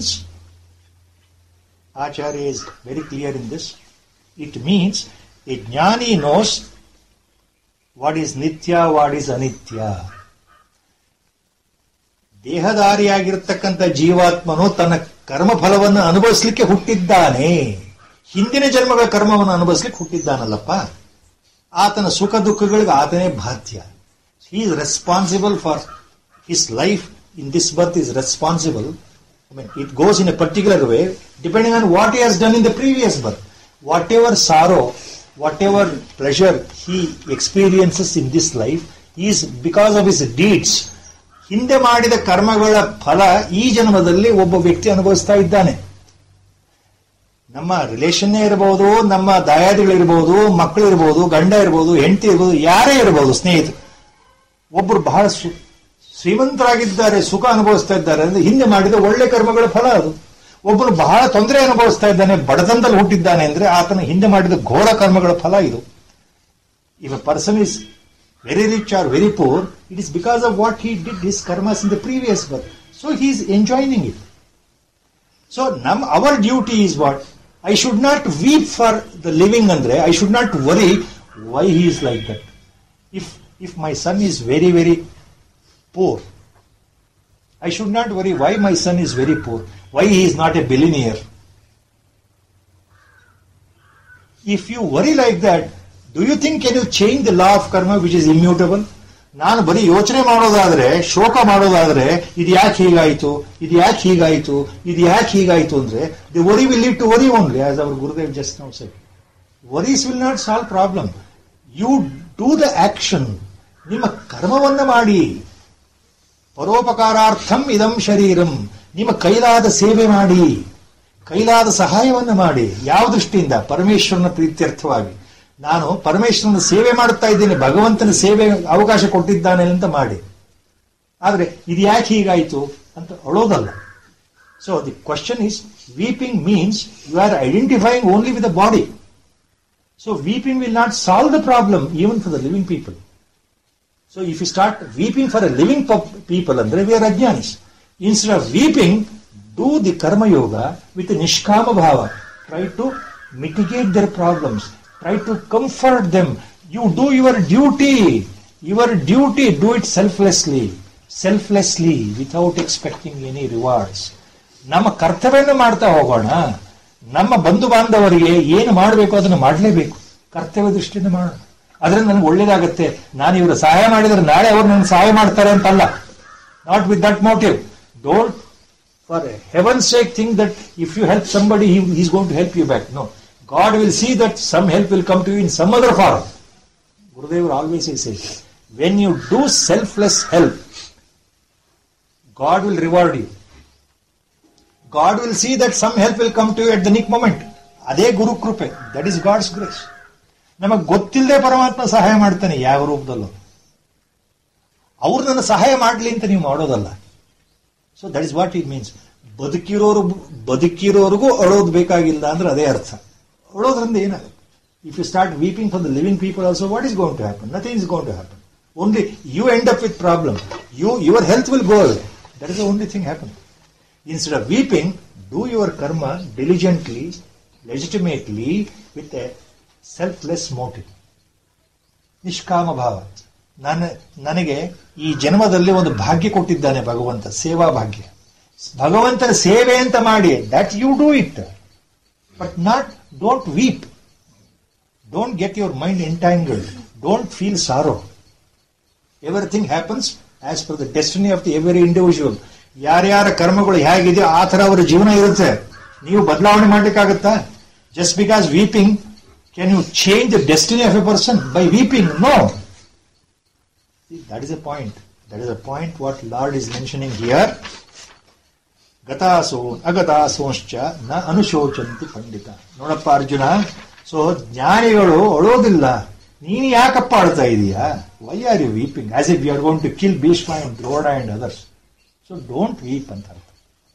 Acharya is very clear in this, it means a jnani knows what is nitya, what is anitya. ದೇಹಧಾರಿಯಾಗಿರ್ತಕ್ಕಂಥ ಜೀವಾತ್ಮನು ತನ್ನ ಕರ್ಮಫಲವನ್ನು ಅನುಭವಿಸಲಿಕ್ಕೆ ಹುಟ್ಟಿದ್ದಾನೆ. ಹಿಂದಿನ ಜನ್ಮಗಳ ಕರ್ಮವನ್ನು ಅನುಭವಿಸ್ಲಿಕ್ಕೆ ಹುಟ್ಟಿದ್ದಾನಲ್ಲಪ್ಪ, ಆತನ ಸುಖ ದುಃಖಗಳಿಗೆ ಆತನೇ ಬಾಧ್ಯ. He is responsible for his life in this birth, is responsible. It goes in a particular way depending on what he has done in the previous birth. Whatever sorrow, whatever pleasure he experiences in this life is because of his deeds. ಹಿಂದೆ ಮಾಡಿದ ಕರ್ಮಗಳ ಫಲ ಈ ಜನ್ಮದಲ್ಲಿ ಒಬ್ಬ ವ್ಯಕ್ತಿ ಅನುಭವಿಸ್ತಾ ಇದ್ದಾನೆ. ನಮ್ಮ ರಿಲೇಷನ್ನೇ ಇರಬಹುದು, ನಮ್ಮ ದಾಯಾದಿಗಳಿರ್ಬೋದು, ಮಕ್ಕಳಿರ್ಬೋದು, ಗಂಡ ಇರ್ಬೋದು, ಹೆಂಡತಿ ಇರ್ಬೋದು, ಯಾರೇ ಇರಬಹುದು, ಸ್ನೇಹಿತರು. ಒಬ್ಬರು ಬಹಳ ಶ್ರೀಮಂತರಾಗಿದ್ದಾರೆ, ಸುಖ ಅನುಭವಿಸ್ತಾ ಇದ್ದಾರೆ ಅಂದ್ರೆ ಹಿಂದೆ ಮಾಡಿದ ಒಳ್ಳೆ ಕರ್ಮಗಳ ಫಲ ಅದು. ಒಬ್ಬರು ಬಹಳ ತೊಂದರೆ ಅನುಭವಿಸ್ತಾ ಇದ್ದಾನೆ, ಬಡತನದಲ್ಲಿ ಹುಟ್ಟಿದ್ದಾನೆ ಅಂದ್ರೆ ಆತನ ಹಿಂದೆ ಮಾಡಿದ ಘೋರ ಕರ್ಮಗಳ ಫಲ ಇದು. If a person is very rich or very poor, it is because of what he did his karmas in the previous birth. So he is enjoying it. So our duty is what? I should not weep for the living ಅಂದ್ರೆ I should not worry why he is like that. If my son is very very poor, I should not worry why my son is very poor, why he is not a billionaire. If you worry like that, do you think can you change the law of karma which is immutable? ನಾನು ಬರೀ ಯೋಚನೆ ಮಾಡೋದಾದ್ರೆ, ಶೋಕ ಮಾಡೋದಾದ್ರೆ, ಇದು ಯಾಕೆ ಹೀಗಾಯಿತು, ಇದು ಯಾಕೆ ಹೀಗಾಯಿತು, ಇದು ಯಾಕೆ ಹೀಗಾಯಿತು ಅಂದ್ರೆ the worry will lead to worry only, as our Gurudev just now said. Worries will not solve problem. You do the action. ನಿಮ್ಮ ಕರ್ಮವನ್ನ ಮಾಡಿ. ಪರೋಪಕಾರಾರ್ಥಂ ಇದಂ ಶರೀರಂ. ನಿಮ್ಮ ಕೈಲಾದ ಸೇವೆ ಮಾಡಿ, ಕೈಲಾದ ಸಹಾಯವನ್ನು ಮಾಡಿ. ಯಾವ ದೃಷ್ಟಿಯಿಂದ? ಪರಮೇಶ್ವರನ ಪ್ರೀತ್ಯರ್ಥವಾಗಿ. ನಾನು ಪರಮೇಶ್ವರನ ಸೇವೆ ಮಾಡುತ್ತಾ ಇದ್ದೇನೆ, ಭಗವಂತನ ಸೇವೆ ಅವಕಾಶ ಕೊಟ್ಟಿದ್ದಾನೆ ಅಂತ ಮಾಡಿ. ಆದ್ರೆ ಇದು ಯಾಕೆ ಹೀಗಾಯಿತು ಅಂತ ಅಳೋದಲ್ಲ. So the question is, weeping means you are identifying only with the body. So weeping will not solve the problem even for the living people. So if you start weeping for a living people, andre we are ajnanis. Instead of weeping, do the karma yoga with a nishkama bhava. Try to mitigate their problems. Try to comfort them. You do your duty. Your duty, do it selflessly. Selflessly, without expecting any rewards. ನಮ್ಮ ಕರ್ತವ್ಯನ ಮಾಡ್ತಾ ಹೋಗೋಣ. ನಮ್ಮ ಬಂಧು ಬಾಂಧವರಿಗೆ ಏನು ಮಾಡಬೇಕು ಅದನ್ನು ಮಾಡಲೇಬೇಕು. ಕರ್ತವ್ಯ ದೃಷ್ಟಿಯಿಂದ ಮಾಡೋಣ. ಅದರಿಂದ ನನಗೆ ಒಳ್ಳೇದಾಗತ್ತೆ, ನಾನು ಇವರು ಸಹಾಯ ಮಾಡಿದರೆ ನಾಳೆ ಅವರು ನನಗೆ ಸಹಾಯ ಮಾಡ್ತಾರೆ ಅಂತಲ್ಲ. Not with that motive. Don't for heaven sake think that if you help somebody he is going to help you back. No, God will see that some help will come to you in some other form. ಗುರುದೇವರು always say, when you do selfless help, God will reward you. God will see that some help will come to you at the nick moment. ಅದೇ ಗುರು ಕೃಪೆ. That is God's grace. ನಮಗೆ ಗೊತ್ತಿಲ್ಲದೆ ಪರಮಾತ್ಮ ಸಹಾಯ ಮಾಡ್ತಾನೆ, ಯಾವ ರೂಪದಲ್ಲೂ. ಅವ್ರು ನನ್ನ ಸಹಾಯ ಮಾಡಲಿ ಅಂತ ನೀವು ಮಾಡೋದಲ್ಲ. So that is what it means. ಬದುಕಿರೋರ್ಗೂ ಅಳೋದು ಬೇಕಾಗಿಲ್ಲ ಅಂದ್ರೆ ಅದೇ ಅರ್ಥ. ಅಳೋದ್ರಿಂದ ಏನಾಗುತ್ತೆ? If you start weeping for the living people also, what is going to happen? Nothing is going to happen. Only you end up with problem. Your health will go away. That is the only thing happen. Instead of weeping, do your karma diligently, legitimately, with a selfless motive. ನಿಷ್ಕಾಮ ಭಾವ. ನನಗೆ ಈ ಜನ್ಮದಲ್ಲಿ ಒಂದು ಭಾಗ್ಯ ಕೊಟ್ಟಿದ್ದಾನೆ ಭಗವಂತ, ಸೇವಾ ಭಾಗ್ಯ. ಭಗವಂತನ ಸೇವೆ ಅಂತ ಮಾಡಿ, that you do it, but not, don't weep, don't get your mind entangled, don't feel sorrow. Everything happens as per the destiny of the every individual. ಯಾರ್ಯಾರ ಕರ್ಮಗಳು ಹೇಗಿದೆಯೋ ಆ ಥರ ಅವರ ಜೀವನ ಇರುತ್ತೆ. ನೀವು ಬದಲಾವಣೆ ಮಾಡ್ಲಿಕ್ಕಾಗತ್ತಾ? Just because weeping, can you change the destiny of a person by weeping? No. See, that is a point. That is a point what Lord is mentioning here. Gataso agatasonscha na anushocanti pandita. ನೋಡಪ್ಪ Arjuna, so ಜ್ಞಾನಿಗಳು ಅಳೋದಿಲ್ಲ. ನೀನು ಯಾಕಪ್ಪ ಅಳ್ತಾ ಇದೀಯಾ? Why are you weeping as if you are going to kill Bhishma and Drona and others? So don't weep ಅಂತ ಅರ್ಥ.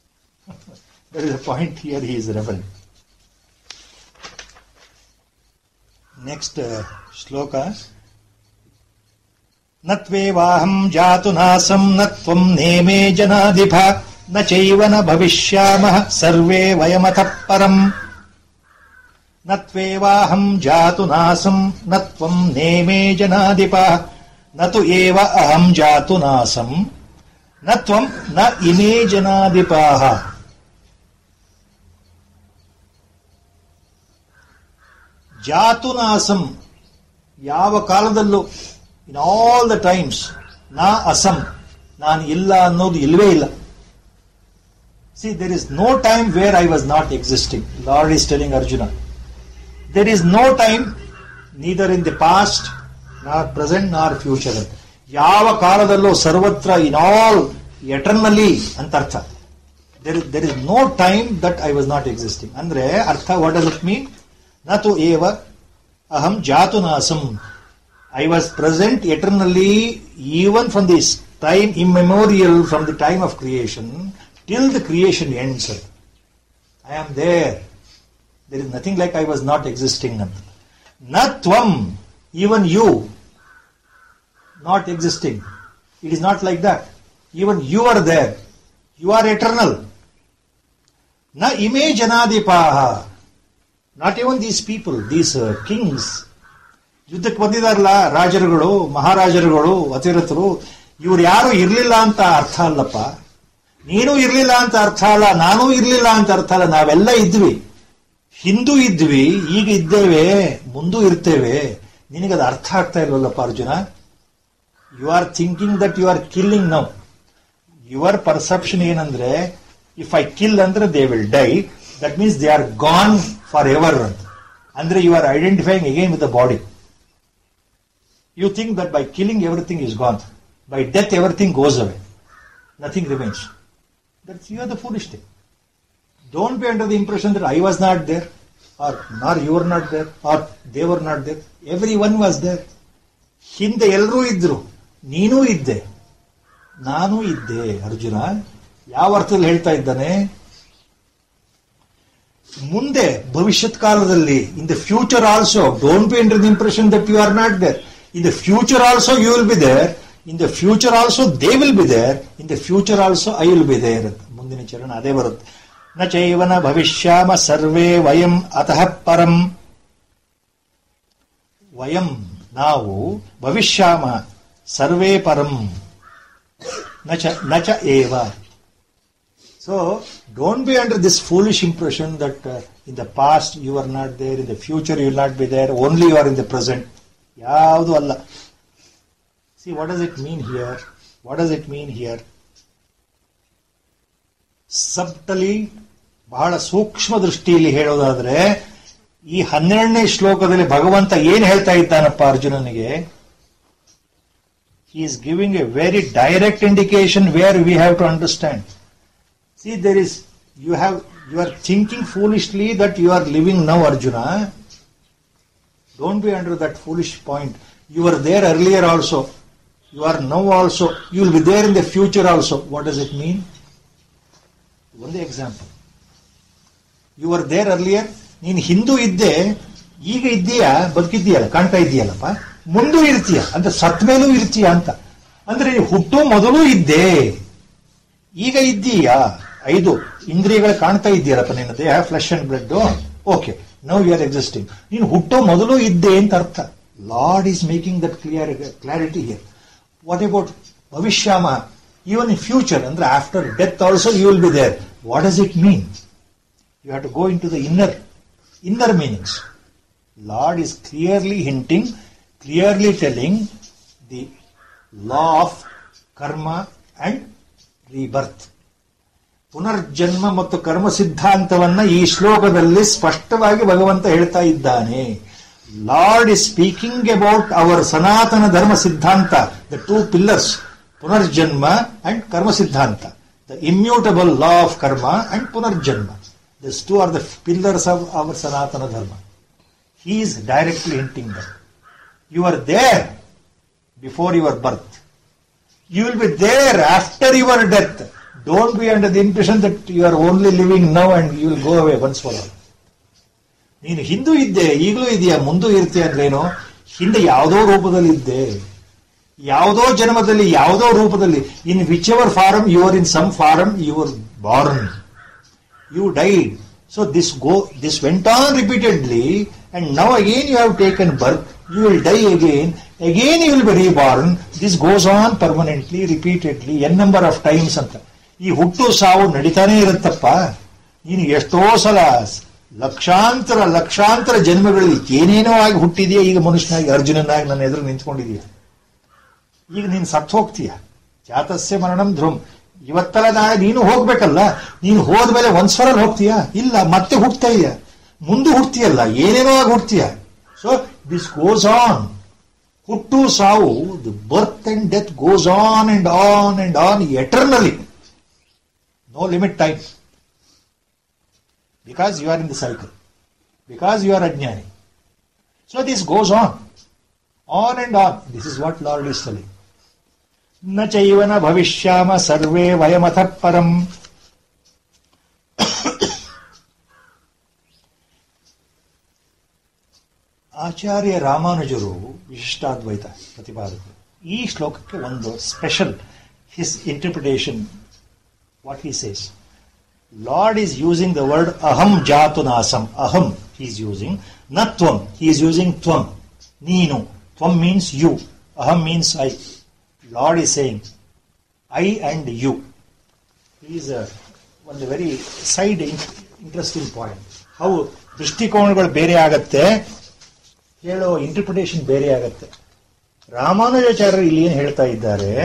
That is a point here he is referring. Next shloka. ನತ್ವೇವಾಹಂ ಜಾತು ನಾಸಂ ನತ್ವಂ ನೇಮೇ ಜನಾಧಿಪ ನ ಚೈವ ನ ಭವಿಷ್ಯಾಮಃ ಸರ್ವೇ ವಯಮತಃ ಪರಂ. ನತ್ವೇವಾಹಂ ಜಾತು ನಾಸಂ ನತ್ವಂ ನೇಮೇ ಜನಾಧಿಪ ನ ತು ಏವ ಅಹಂ ಜಾತು ನಾಸಂ ನತ್ವಂ ನ ಇಮೇ ಜನಾಧಿಪಾಃ. ಜಾತುನಾಸಂ, ಯಾವ ಕಾಲದಲ್ಲೂ, ಇನ್ ಆಲ್ ದ ಟೈಮ್ಸ್, ನಾ ಅಸಂ, ನಾನು ಇಲ್ಲ ಅನ್ನೋದು ಇಲ್ಲವೇ ಇಲ್ಲ. See, there is no time where I was not existing. Lord is telling Arjuna, there is no time neither in the past not present not future ಅಂತ. ಯಾವ ಕಾಲದಲ್ಲೂ, ಸರ್ವತ್ರ, ಇನ್ ಆಲ್, ಎಟರ್ನಲಿ ಅಂತ ಅರ್ಥ. There is no time that I was not existing ಅಂದ್ರೆ ಅರ್ಥ, what does it mean? ನತು ಏವ ಅಹಂ ಜಾತುನಾಸಂ, I was present eternally even from this time immemorial, from the time of creation till the creation ends. I am there. There is nothing like I was not existing ಅಂತ. ನ ತ್ವಂ, even you not existing, it is not like that. Even you are there, you are eternal. Na ime janadipaha, not even these people, these kings, ಯುದ್ಧಕ್ಕೆ ಬಂದಿದಾರಲ್ಲ ರಾಜರುಗಳು, ಮಹಾರಾಜರುಗಳು, ಅತಿರಥರು, ಇವ್ರು ಯಾರು ಇರ್ಲಿಲ್ಲ ಅಂತ ಅರ್ಥ ಅಲ್ಲಪ್ಪ. ನೀನು ಇರ್ಲಿಲ್ಲ ಅಂತ ಅರ್ಥ ಅಲ್ಲ, ನಾನೂ ಇರ್ಲಿಲ್ಲ ಅಂತ ಅರ್ಥ ಅಲ್ಲ. ನಾವೆಲ್ಲ ಇದ್ವಿ, ಹಿಂದೂ ಇದ್ವಿ, ಈಗ ಇದ್ದೇವೆ, ಮುಂದೂ ಇರ್ತೇವೆ. ನಿನಗದು ಅರ್ಥ ಆಗ್ತಾ ಇಲ್ವಲ್ಲಪ್ಪ Arjuna. You are thinking that you are killing now. Your perception ಏನಂದ್ರೆ, ಇಫ್ ಐ ಕಿಲ್ ಅಂದ್ರೆ they will die, that means they are gone for ever ಅಂತ. ಅಂದ್ರೆ you are identifying again with the body. You think that by killing everything is gone, by death everything goes away, nothing remains. That's you are the foolish thing. Don't be under the impression that I was not there, or nor you were not there, or they were not there. Everyone was there. ಹಿಂದೆ ಎಲ್ಲರೂ ಇದ್ರು, ನೀನೂ ಇದ್ದೆ, ನಾನೂ ಇದ್ದೆ. ಅರ್ಜುನ ಯಾವ ಅರ್ಥದಲ್ಲಿ ಹೇಳ್ತಾ ಇದ್ದಾನೆ? ಮುಂದೆ ಭವಿಷ್ಯತ್ ಕಾಲದಲ್ಲಿ, in the future also, don't be under the impression that you are not there. In the future also you will be there, in the future also they will be there, in the future also I will be there ಅಂತ ಮುಂದಿನ ಚರಣ ಅದೇ ಬರುತ್ತೆ. ನ ಚೈವನ ಭವಿಷ್ಯಾಮ ಸರ್ವೇ ವಯಂ ಅತಃ ಪರಂ. ವಯಂ ನಾವು, ಭವಿಷ್ಯಾಮ ಸರ್ವೇ ಪರಂ, ನ ಚ ಏವ. So don't be under this foolish impression that in the past you are not there, in the future you will not be there, only you are in the present. ಯಾವುದು ಅಲ್ಲ. See, what does it mean here? What does it mean here? Subtly, ಬಹಳ ಸೂಕ್ಷ್ಮ ದೃಷ್ಟಿಯಲ್ಲಿ ಹೇಳೋದಾದ್ರೆ, ಈ 12ನೇ ಶ್ಲೋಕದಲ್ಲಿ ಭಗವಂತ ಏನ್ ಹೇಳ್ತಾ ಇದ್ದಾನಪ್ಪ ಅರ್ಜುನನಿಗೆ? He is giving a very direct indication where we have to understand. See, there is, you are thinking foolishly that you are living now Arjuna. Don't be under that foolish point. You are there earlier also, you are now also, you will be there in the future also. What does it mean? ಒಂದೇ example. You are there earlier, ನೀನು ಹಿಂದೂ ಇದ್ದೆ, ಈಗ ಇದ್ದೀಯಾ, ಬದುಕಿದ್ದೀಯಲ್ಲ, ಕಾಣ್ತಾ ಇದೆಯಲ್ಲಪ್ಪ, ಮುಂದೂ ಇರ್ತೀಯ ಅಂತ, ಸತ್ ಮೇಲೂ ಇರ್ತೀಯ ಅಂತ. ಅಂದ್ರೆ ಹುಟ್ಟು ಮೊದಲು ಇದ್ದೆ, ಈಗ ಇದ್ದೀಯಾ, 5 ಇಂದ್ರಿಯಗಳು ಕಾಣ್ತಾ ಇದೆಯಲ್ಲಪ್ಪ ನಿನ್ನ ದೇಹ, flesh and blood. Okay, now you are existing. ನೀನು ಹುಟ್ಟೋ ಮೊದಲು ಇದ್ದೆ ಅಂತ ಅರ್ಥ. Lord is making that clarity here. What about ಭವಿಷ್ಯಾಮ? Even in future, ಅಂದ್ರೆ after death also you will be there. What does it mean? You have to go into the inner meanings. Lord is clearly hinting, clearly telling the law of karma and rebirth. ಪುನರ್ಜನ್ಮ ಮತ್ತು ಕರ್ಮ ಸಿದ್ಧಾಂತವನ್ನ ಈ ಶ್ಲೋಕದಲ್ಲಿ ಸ್ಪಷ್ಟವಾಗಿ ಭಗವಂತ ಹೇಳ್ತಾ ಇದ್ದಾನೆ. Lord is speaking about our ಸನಾತನ ಧರ್ಮ ಸಿದ್ಧಾಂತ, the 2 pillars, Punarjanma and karma siddhanta, the immutable law of karma and punarjanma. These 2 are the pillars of our sanatana dharma. He is directly hinting that you are there before your birth, you will be there after your death. Don't be under the impression that you are only living now and you will go away once for all. ನೀನು ಹಿಂದೂ ಇದ್ದೆ, ಈಗಲೂ ಇದೆಯಾ, ಮುಂದೂ ಇರ್ತೀಯ ಅಂದ್ರೇನು? ಹಿಂದೆ ಯಾವುದೋ ರೂಪದಲ್ಲಿ ಇದ್ದೆ, ಯಾವುದೋ ಜನ್ಮದಲ್ಲಿ, ಯಾವುದೋ ರೂಪದಲ್ಲಿ. In which ever form you are, in some form you are born, you died. So this went on repeatedly, and now again you have taken birth, you will die again you will be reborn. This goes on permanently, repeatedly, n number of times ಅಂತ. ಈ ಹುಟ್ಟು ಸಾವು ನಡೀತಾನೆ ಇರುತ್ತಪ್ಪ. ನೀನು ಎಷ್ಟೋ ಸಲ ಲಕ್ಷಾಂತರ ಜನ್ಮಗಳಲ್ಲಿ ಏನೇನೋ ಆಗಿ ಹುಟ್ಟಿದೆಯಾ, ಈಗ ಮನುಷ್ಯನಾಗಿ ಅರ್ಜುನನಾಗಿ ನನ್ನ ಎದುರು ನಿಂತ್ಕೊಂಡಿದೀಯ. ಈಗ ನೀನು ಸತ್ತು ಹೋಗ್ತೀಯ. ಜಾತಸ್ಯ ಮರಣಂ ಧ್ರುವ್. ಇವತ್ತೆಲ್ಲ ನಾಳೆ ನೀನು ಹೋಗ್ಬೇಕಲ್ಲ. ನೀನು ಹೋದ್ಮೇಲೆ ಒಂದ್ಸಲ ಹೋಗ್ತೀಯಾ? ಇಲ್ಲ, ಮತ್ತೆ ಹುಟ್ಟತಾ ಇದೆಯಾ, ಮುಂದೆ ಹುಡ್ತೀಯಲ್ಲ, ಏನೇನೋ ಆಗಿ ಹುಡ್ತೀಯ. So this goes on. ಹುಟ್ಟು ಸಾವು, the birth and death goes on and on and on eternally. No limit time. Because you are in the cycle. Because you are ajnani. So this goes on and on. This is what Lord is telling. Na chaivana bhavishyama sarve vayamatha param. ಆಚಾರ್ಯ ರಾಮಾನುಜರು ವಿಶಿಷ್ಟಾದ್ವೈತ ಪ್ರತಿಪಾದಕರು. ಈ ಶ್ಲೋಕಕ್ಕೆ ಒಂದು special his interpretation. What he says, Lord is using the word aham jatunasam. Aham he is using, not tvam. He is using tvam. Neenu. Tvam means you. Aham means I. Lord is saying I and you. Is one very side interesting point. How ದೃಷ್ಟಿಕೋನಗಳು ಬೇರೆ ಆಗತ್ತೆ, ಹೇಳೋ interpretation ಬೇರೆ ಆಗತ್ತೆ. ರಾಮಾನುಜಾಚಾರ್ಯರು ಇಲ್ಲಿ ಏನು ಹೇಳ್ತಾ ಇದ್ದಾರೆ,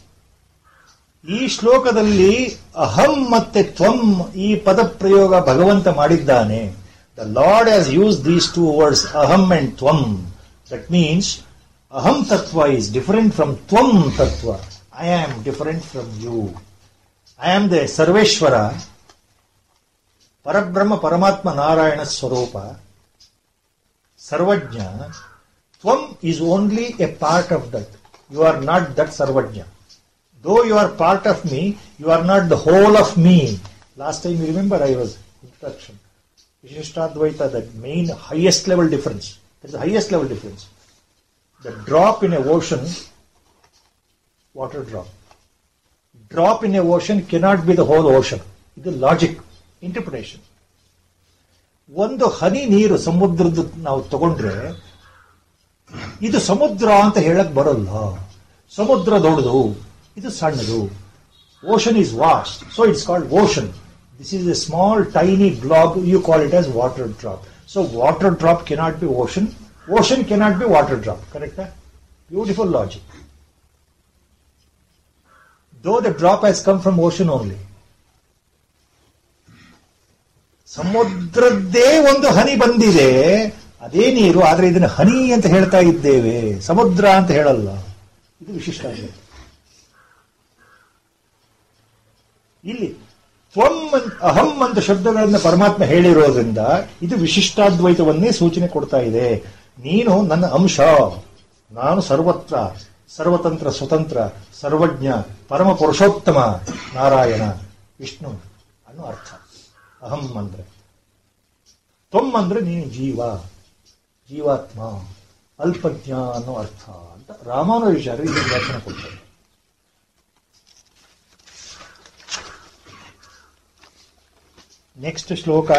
ಈ ಶ್ಲೋಕದಲ್ಲಿ ಅಹಂ ಮತ್ತೆ ತ್ವಂ ಈ ಪದ ಪ್ರಯೋಗ ಭಗವಂತ ಮಾಡಿದ್ದಾನೆ. The Lord has use these two words, ಅಹಂ ಅಂಡ್ ತ್ವಂ. ದಟ್ ಮೀನ್ಸ್ ಅಹಂ ತತ್ವ ಈಸ್ ಡಿಫರೆಂಟ್ ಫ್ರಮ್ ತ್ವಂ ತತ್ವ. I am different from you. I am the ಸರ್ವೇಶ್ವರ, ಪರಬ್ರಹ್ಮ ಪರಮಾತ್ಮ ನಾರಾಯಣ ಸ್ವರೂಪ, ಸರ್ವಜ್ಞ. ತ್ವಂ is only a part of that. You are not that ಸರ್ವಜ್ಞ. Though you are part of me, you are not the whole of me. Last time you remember I was introduction. Vishishtadvaita, that main highest level difference. That is the highest level difference. The drop in a ocean, water drop. Drop in a ocean cannot be the whole ocean. It is logic, interpretation. ಒಂದು ಹನಿ ನೀರು ಸಮುದ್ರದ ನಾವು ತಗೊಂಡ್ರೆ ಇದು ಸಮುದ್ರ ಅಂತ ಹೇಳಕ್ ಬರಲ್ಲ. ಸಮುದ್ರ ದೊಡ್ಡದು, ಇದು ಸಣ್ಣದು. Ocean is vast, so it's called ocean. This is a small tiny blob, you call it as water drop. So water drop cannot be ocean, ocean cannot be water drop. Correct? Beautiful logic. Though the drop has come from ocean only. ಸಮುದ್ರದ್ದೇ ಒಂದು ಹನಿ ಬಂದಿದೆ, ಅದೇ ನೀರು, ಆದ್ರೆ ಇದನ್ನ ಹನಿ ಅಂತ ಹೇಳ್ತಾ ಇದ್ದೇವೆ, ಸಮುದ್ರ ಅಂತ ಹೇಳಲ್ಲ. ಇದು ವಿಶಿಷ್ಟ. ಇಲ್ಲಿ ತ್ವಂ ಅಹಂ ಅಂತ ಶಬ್ದಗಳನ್ನು ಪರಮಾತ್ಮ ಹೇಳಿರೋದ್ರಿಂದ ಇದು ವಿಶಿಷ್ಟಾದ್ವೈತವನ್ನೇ ಸೂಚನೆ ಕೊಡ್ತಾ ಇದೆ. ನೀನು ನನ್ನ ಅಂಶ, ನಾನು ಸರ್ವತ್ರ, ಸರ್ವತಂತ್ರ ಸ್ವತಂತ್ರ, ಸರ್ವಜ್ಞ, ಪರಮ ಪುರುಷೋತ್ತಮ ನಾರಾಯಣ ವಿಷ್ಣು ಅನ್ನೋ ಅರ್ಥ ಅಹಂ ಅಂದ್ರೆ. ತ್ವಂ ಅಂದ್ರೆ ನೀನು ಜೀವ, ಜೀವಾತ್ಮ, ಅಲ್ಪಜ್ಞ ಅನ್ನೋ ಅರ್ಥ ಅಂತ ರಾಮಾನುಜಾಚಾರ್ಯರು ಇದು ವ್ಯಾಖ್ಯಾನ ಕೊಡ್ತಾರೆ. Next shloka,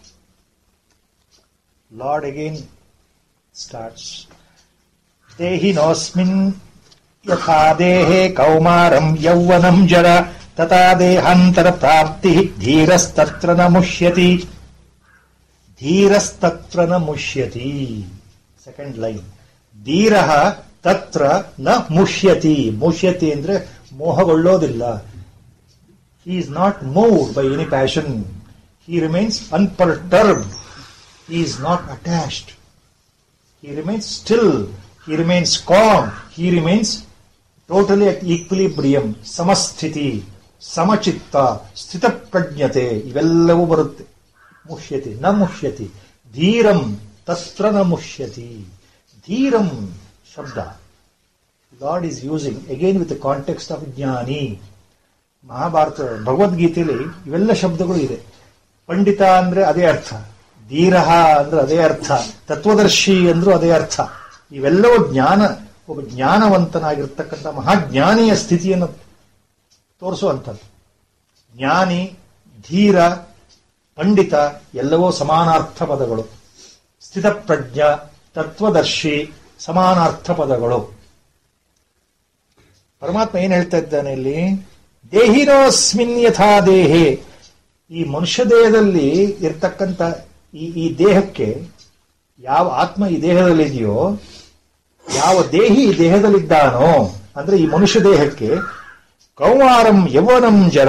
Lord again starts, Dehinosmin yatha dehe kaumaram yauvanam jara tata dehantara prapti dhirastatra na mushyati. Dhirastatra na mushyati. Second line. Dhiraha tatra na mushyati. Mushyati andre ಮೋಹಗೊಳ್ಳೋದಿಲ್ಲ. He is not moved by any passion. He remains unperturbed. He is not attached. He remains still. He remains calm. He remains totally at equilibrium. Samasthiti, samachitta, ಸ್ಥಿತ ಪ್ರಜ್ಞತೆ ಇವೆಲ್ಲವೂ ಬರುತ್ತೆ. ಮುಷ್ಯತಿ ನ ಮುಷ್ಯತಿ. ಧೀರಂ ತತ್ರ ನ ಮುಷ್ಯತಿ. ಧೀರಂ ಶಬ್ದ God is using again with the context of ಜ್ಞಾನಿ. ಮಹಾಭಾರತ ಭಗವದ್ಗೀತೆಯಲ್ಲಿ ಇವೆಲ್ಲ ಶಬ್ದಗಳು ಇದೆ. ಪಂಡಿತ ಅಂದ್ರೆ ಅದೇ ಅರ್ಥ, ಧೀರಹ ಅಂದ್ರೆ ಅದೇ ಅರ್ಥ, ತತ್ವದರ್ಶಿ ಅಂದ್ರೂ ಅದೇ ಅರ್ಥ. ಇವೆಲ್ಲವೂ ಜ್ಞಾನ, ಒಬ್ಬ ಜ್ಞಾನವಂತನಾಗಿರ್ತಕ್ಕಂಥ ಮಹಾಜ್ಞಾನಿಯ ಸ್ಥಿತಿಯನ್ನು ತೋರಿಸುವಂಥದ್ದು. ಜ್ಞಾನಿ, ಧೀರ, ಪಂಡಿತ ಎಲ್ಲವೂ ಸಮಾನಾರ್ಥ ಪದಗಳು. ಸ್ಥಿತಪ್ರಜ್ಞ, ತತ್ವದರ್ಶಿ ಸಮಾನಾರ್ಥ ಪದಗಳು. ಪರಮಾತ್ಮ ಏನ್ ಹೇಳ್ತಾ ಇದ್ದಾನೆ ಇಲ್ಲಿ? ದೇಹಿನೋಸ್ಮಿನ್ ಯಥಾ ದೇಹೆ. ಈ ಮನುಷ್ಯ ದೇಹದಲ್ಲಿ ಇರ್ತಕ್ಕಂಥ ಈ ದೇಹಕ್ಕೆ ಯಾವ ಆತ್ಮ ಈ ದೇಹದಲ್ಲಿದೆಯೋ, ಯಾವ ದೇಹಿ ಈ ದೇಹದಲ್ಲಿದ್ದಾನೋ, ಅಂದ್ರೆ ಈ ಮನುಷ್ಯ ದೇಹಕ್ಕೆ ಕೌಮಾರಂ ಯೌವನಂ ಜರ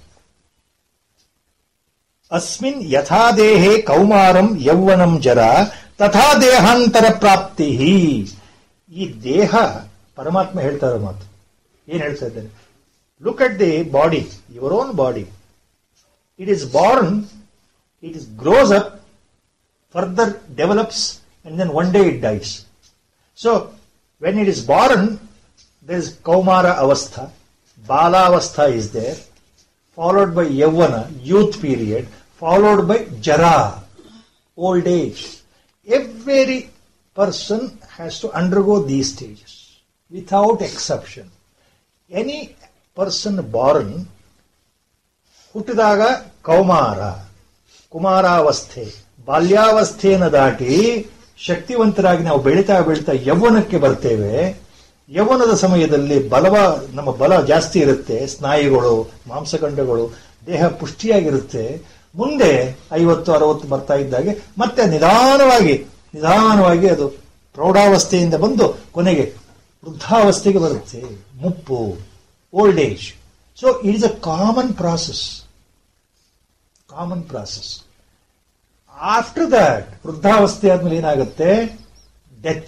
ಅಸ್ಮಿನ್ ಯಥಾ ದೇಹೇ ಕೌಮಾರಂ ಯೌವನಂ ಜರ ತಥಾ ದೇಹಾಂತರ ಪ್ರಾಪ್ತಿ. ಈ ದೇಹ ಪರಮಾತ್ಮ ಹೇಳ್ತಾ ಇರೋ ಮಾತು. ಏನ್ ಹೇಳ್ತಾ ಇದ್ದೇನೆ? Look at the body, your own body. It is born, it is grows up, further develops, and then one day it dies. So, when it is born, there is Kaumara Avastha, Bala Avastha is there, followed by Yavana, youth period, followed by Jara, old age. Every person has to undergo these stages, without exception. Any person born, ಹುಟ್ಟಿದಾಗ ಕೌಮಾರ, ಕುಮಾರಾವಸ್ಥೆ, ಬಾಲ್ಯಾವಸ್ಥೆಯನ್ನು ದಾಟಿ ಶಕ್ತಿವಂತರಾಗಿ ನಾವು ಬೆಳೀತಾ ಬೆಳೀತಾ ಯೌವನಕ್ಕೆ ಬರ್ತೇವೆ. ಯೌವನದ ಸಮಯದಲ್ಲಿ ನಮ್ಮ ಬಲ ಜಾಸ್ತಿ ಇರುತ್ತೆ, ಸ್ನಾಯುಗಳು, ಮಾಂಸಖಂಡಗಳು, ದೇಹ ಪುಷ್ಟಿಯಾಗಿರುತ್ತೆ. ಮುಂದೆ 50-60 ಬರ್ತಾ ಇದ್ದಾಗೆ ಮತ್ತೆ ನಿಧಾನವಾಗಿ ಅದು ಪ್ರೌಢಾವಸ್ಥೆಯಿಂದ ಬಂದು ಕೊನೆಗೆ ವೃದ್ಧಾವಸ್ಥೆಗೆ ಬರುತ್ತೆ, ಮುಪ್ಪು, old age. So it is a common process. After that ವೃದ್ಧಾವಸ್ಥೆ ಆದ್ಮೇಲೆ ಏನಾಗುತ್ತೆ? ಡೆತ್.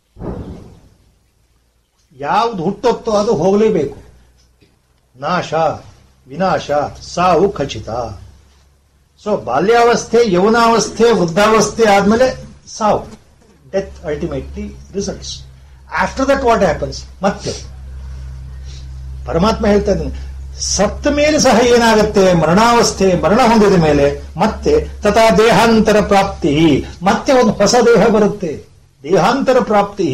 ಯಾವ್ದು ಹುಟ್ಟುತ್ತೋ ಅದು ಹೋಗಲೇಬೇಕು. ನಾಶ, ವಿನಾಶ, ಸಾವು ಖಚಿತ. ಸೊ ಬಾಲ್ಯಾವಸ್ಥೆ, ಯೌವನಾವಸ್ಥೆ, ವೃದ್ಧಾವಸ್ಥೆ ಆದ್ಮೇಲೆ ಸಾವು, death ultimately results. After that what happens? ಮತ್ತೆ ಪರಮಾತ್ಮ ಹೇಳ್ತಾ ಇದ್ದಾನೆ, ಸತ್ತ ಮೇಲೆ ಸಹ ಏನಾಗುತ್ತೆ? ಮರಣಾವಸ್ಥೆ, ಮರಣ ಹೊಂದಿದ ಮೇಲೆ ಮತ್ತೆ ತಥಾ ದೇಹಾಂತರ ಪ್ರಾಪ್ತಿ, ಮತ್ತೆ ಒಂದು ಹೊಸ ದೇಹ ಬರುತ್ತೆ. ದೇಹಾಂತರ ಪ್ರಾಪ್ತಿ.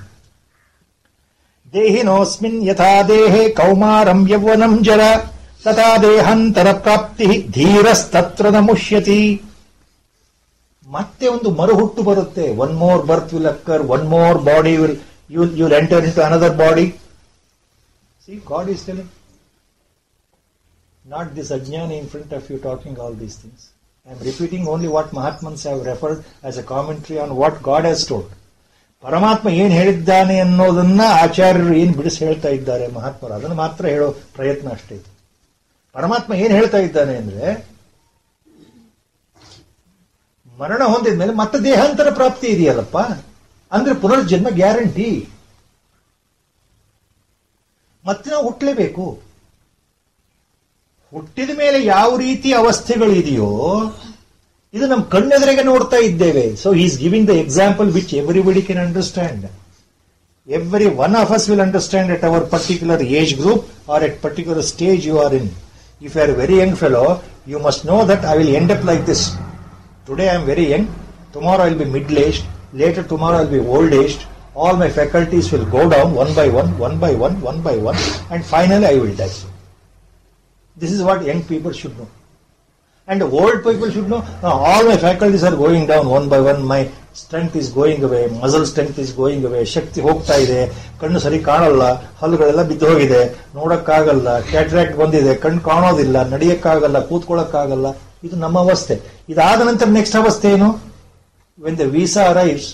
ದೇಹಿನೋಸ್ಮಿನ್ ಯಥಾ ದೇಹೇ ಕೌಮಾರಂ ಯೌವನಂ ಜರ ತಥಾ ದೇಹಾಂತರ ಪ್ರಾಪ್ತಿ ಧೀರಸ್ತತ್ರ ನ ಮುಷ್ಯತಿ. ಮತ್ತೆ ಒಂದು ಮರುಹುಟ್ಟು ಬರುತ್ತೆ. One more birth will occur, one more body will you'll enter into another body. See, God is telling. Not this ajnana in front of you talking all these things. I am repeating only what Mahatmans have referred as a commentary on what God has told. ಪರಮಾತ್ಮ ಏನ್ ಹೇಳಿದ್ದಾನೆ ಅನ್ನೋದನ್ನ ಆಚಾರ್ಯರು ಏನ್ ಬಿಡಿಸಿ ಹೇಳ್ತಾ ಇದ್ದಾರೆ ಮಹಾತ್ಮರು, ಅದನ್ನು ಮಾತ್ರ ಹೇಳೋ ಪ್ರಯತ್ನ ಅಷ್ಟೇ. ಪರಮಾತ್ಮ ಏನ್ ಹೇಳ್ತಾ ಇದ್ದಾನೆ ಅಂದ್ರೆ, ಮರಣ ಹೊಂದಿದ ಮೇಲೆ ಮತ್ತೆ ದೇಹಾಂತರ ಪ್ರಾಪ್ತಿ ಇದೆಯಲ್ಲಪ್ಪ, ಅಂದ್ರೆ ಪುನರ್ಜನ್ಮ ಗ್ಯಾರಂಟಿ. ಮತ್ತೆ ನಾವು ಹುಟ್ಟಲೇಬೇಕು. ಹುಟ್ಟಿದ ಮೇಲೆ ಯಾವ ರೀತಿ ಅವಸ್ಥೆಗಳಿದೆಯೋ ಇದು ನಮ್ಮ ಕಣ್ಣೆದುರಿಗೆ ನೋಡ್ತಾ ಇದ್ದೇವೆ. So he is giving the example which everybody can understand. Every one of us will understand at our particular age group or at particular stage you are in. If you are a very young fellow, you must know that I will end up like this. Today I am very young, tomorrow I will be middle-aged, later tomorrow I will be old-aged. All my faculties will go down one by one, and finally I will die. This is what young people should know. And old people should know, all my faculties are going down one by one, my strength is going away, muscle strength is going away, ಶಕ್ತಿ ಹೋಗ್ತಾ ಇದೆ, ಕಣ್ಣು ಸರಿ ಕಾಣಲ್ಲ, ಹಲ್ಲುಗಳೆಲ್ಲ ಬಿದ್ದು ಹೋಗಿದೆ, ನೋಡಕ್ಕಾಗಲ್ಲ, cataract ಬಂದಿದೆ, ಕಣ್ಣು ಕಾಣೋದಿಲ್ಲ, ನಡೆಯಕ್ಕಾಗಲ್ಲ, ಕೂತ್ಕೊಳ್ಳಕ್ಕಾಗಲ್ಲ. ಇದು ನಮ್ಮ ಅವಸ್ಥೆ. ಇದಾದ ನಂತರ ನೆಕ್ಸ್ಟ್ ಅವಸ್ಥೆ ಏನು? ವೆನ್ ದ ವೀಸಾ ಅರೈವ್ಸ್,